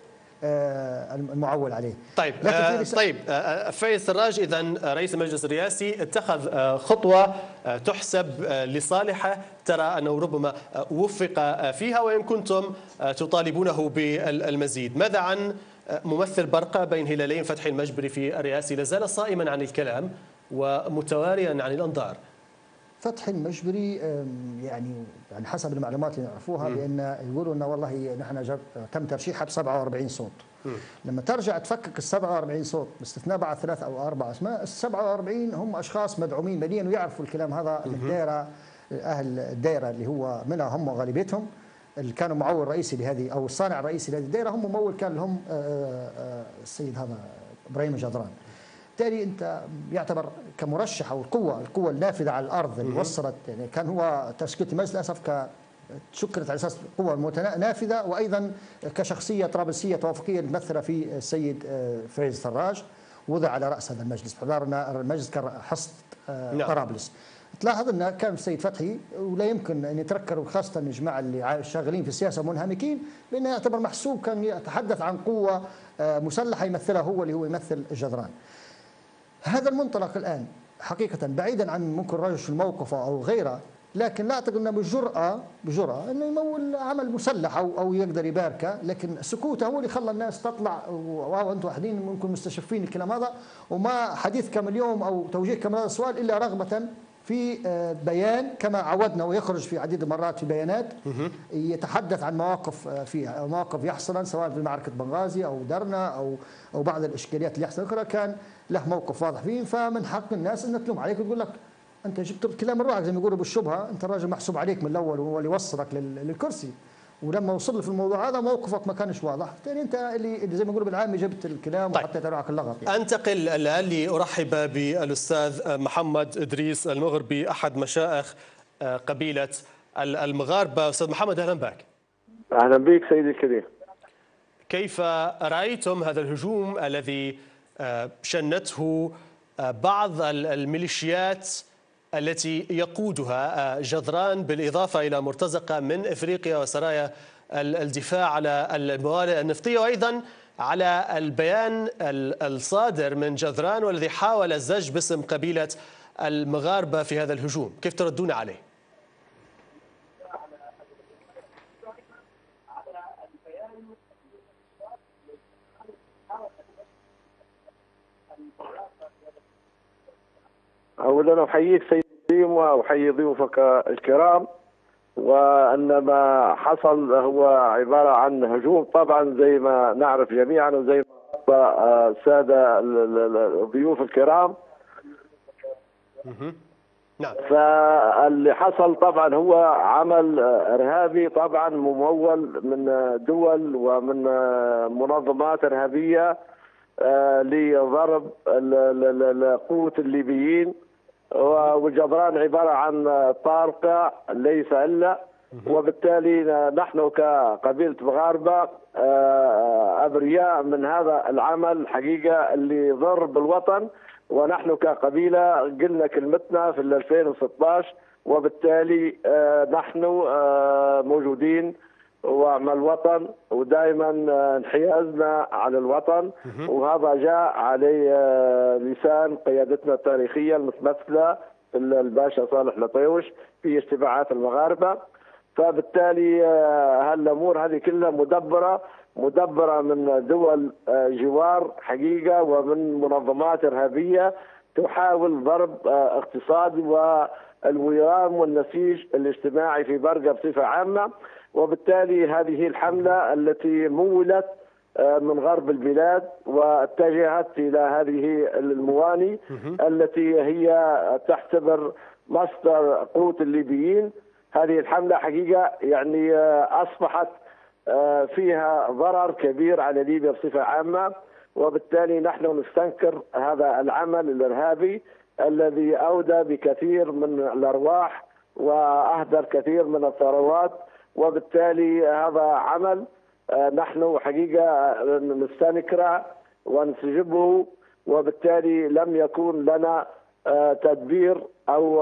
المعول عليه. طيب آه طيب آه فايز سراج، اذا رئيس المجلس الرئاسي اتخذ آه خطوه آه تحسب آه لصالحه، ترى انه ربما آه وفق فيها، وان كنتم آه تطالبونه بالمزيد. ماذا عن آه ممثل برقه بين هلالين فتحي المجبري في الرئاسه؟ لا زال صائما عن الكلام ومتواريا عن الانظار. فتحي المجبري يعني يعني حسب المعلومات اللي نعرفوها بان يقولوا انه والله نحن تم ترشيحها ب سبعة وأربعين صوت. م. لما ترجع تفكك ال سبعة وأربعين صوت باستثناء بعد ثلاث او اربع اسماء، ال سبعة وأربعين هم اشخاص مدعومين ماليا ويعرفوا الكلام هذا. الدائره اهل الدائره اللي هو منها هم غالبيتهم اللي كانوا معول رئيسي لهذه او الصانع الرئيسي لهذه الدائره، هم ممول كان لهم السيد هذا ابراهيم جدران. بالتالي انت يعتبر كمرشح او القوه القوه النافذه على الارض اللي وصلت، يعني كان هو تشكيله المجلس للاسف تشكلت على اساس قوه نافذه، وايضا كشخصيه طرابلسيه توافقيه ممثله في السيد فايز سراج وضع على راس هذا المجلس باعتبار ان المجلس كان حصد طرابلس. تلاحظ ان كان السيد فتحي ولا يمكن ان يتركروا، خاصه الجماعه اللي شغالين في السياسه منهمكين، بانه يعتبر محسوب كان يتحدث عن قوه مسلحه يمثلها هو اللي هو يمثل جدران. هذا المنطلق الآن حقيقة بعيدا عن ممكن رجل في الموقف أو غيره، لكن لا أعتقد أنه بجرأة بجرأة أنه يمول عمل مسلح أو أو يقدر يباركه، لكن سكوته هو اللي خلى الناس تطلع وأنتم وحدين ممكن مستشفين الكلام هذا، وما حديثكم اليوم أو توجيهكم هذا السؤال إلا رغبة في بيان كما عودنا، ويخرج في عديد المرات في بيانات يتحدث عن مواقف في مواقف يحصل سواء في معركة بنغازي أو درنا أو أو بعض الإشكاليات اللي يحصل أخرى كان له موقف واضح فيه. فمن حق الناس أن تلوم عليك وتقول لك أنت جبت الكلام الروعة زي ما يقولوا بالشبهة، أنت الراجل محسوب عليك من الأول وهو اللي وصلك للكرسي، ولما وصل في الموضوع هذا موقفك ما كانش واضح، بالتالي انت اللي, اللي زي ما يقولوا بالعامي جبت الكلام طيب. وحطيت عليك اللغط يعني. انتقل الان لارحب بالاستاذ محمد ادريس المغربي احد مشائخ قبيله المغاربه. استاذ محمد اهلا بك. اهلا بك سيدي الكريم. كيف رايتم هذا الهجوم الذي شنته بعض الميليشيات التي يقودها جدران بالإضافة إلى مرتزقة من إفريقيا وسرايا الدفاع على الموانئ النفطية، وأيضا على البيان الصادر من جدران والذي حاول الزج باسم قبيلة المغاربة في هذا الهجوم؟ كيف تردون عليه؟ أولا أحييك سيدي وأحيي ضيوفك الكرام، وأن ما حصل هو عبارة عن هجوم طبعا زي ما نعرف جميعا وزي ما السادة الضيوف الكرام. نعم. فاللي حصل طبعا هو عمل إرهابي طبعا ممول من دول ومن منظمات إرهابية لضرب قوة الليبيين، وجدران عبارة عن طارقة ليس إلا، وبالتالي نحن كقبيلة مغاربة أبرياء من هذا العمل حقيقة اللي ضر بالوطن، ونحن كقبيلة قلنا كلمتنا في ألفين وستة عشر، وبالتالي نحن موجودين ومع الوطن ودائما انحيازنا على الوطن، وهذا جاء على لسان قيادتنا التاريخية المتمثلة في الباشا صالح لطيوش في اجتماعات المغاربة. فبالتالي هالامور هذه كلها مدبره مدبره من دول جوار حقيقه ومن منظمات ارهابيه تحاول ضرب اقتصادي والوئام والنسيج الاجتماعي في برقه بصفه عامه. وبالتالي هذه الحمله التي مولت من غرب البلاد واتجهت الى هذه المواني التي هي تعتبر مصدر قوت الليبيين. هذه الحمله حقيقه يعني اصبحت فيها ضرر كبير على ليبيا بصفه عامه، وبالتالي نحن نستنكر هذا العمل الارهابي الذي اودى بكثير من الارواح واهدر كثير من الثروات، وبالتالي هذا عمل نحن حقيقه نستنكره ونستجبه، وبالتالي لم يكن لنا تدبير أو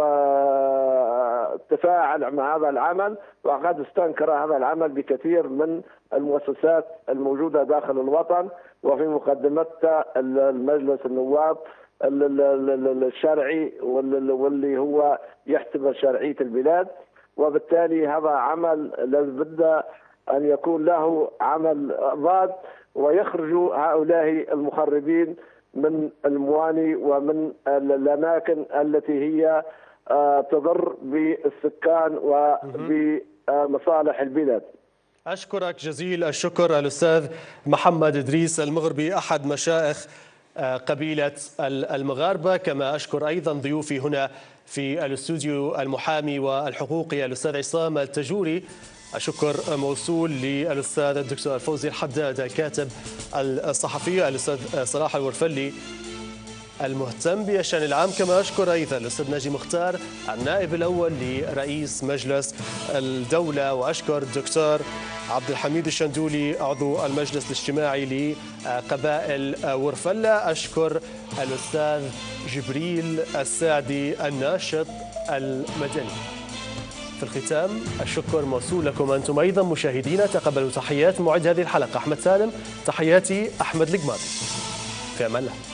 تفاعل مع هذا العمل، وقد استنكر هذا العمل بكثير من المؤسسات الموجودة داخل الوطن، وفي مقدمتها المجلس النواب الشرعي واللي هو يحتمل شرعية البلاد. وبالتالي هذا عمل لابد أن يكون له عمل ضاد، ويخرج هؤلاء المخربين من المواني ومن الأماكن التي هي تضر بالسكان وبمصالح البلاد. أشكرك جزيل الشكر الأستاذ محمد إدريس المغربي، أحد مشايخ قبيلة المغاربة. كما أشكر أيضا ضيوفي هنا في الاستوديو المحامي والحقوقي الأستاذ عصام التجوري. الشكر موصول للأستاذ الدكتور فوزي الحداد الكاتب الصحفي، الأستاذ صلاح الورفلي المهتم بالشأن العام. كما أشكر أيضا الأستاذ ناجي مختار النائب الأول لرئيس مجلس الدولة، وأشكر الدكتور عبد الحميد الشندولي عضو المجلس الاجتماعي لقبائل ورفلة. أشكر الأستاذ جبريل السعدي الناشط المدني. في الختام الشكر موصول لكم أنتم أيضا مشاهدينا. تقبلوا تحيات معد هذه الحلقة أحمد سالم، تحياتي أحمد القماطي، في أمان الله.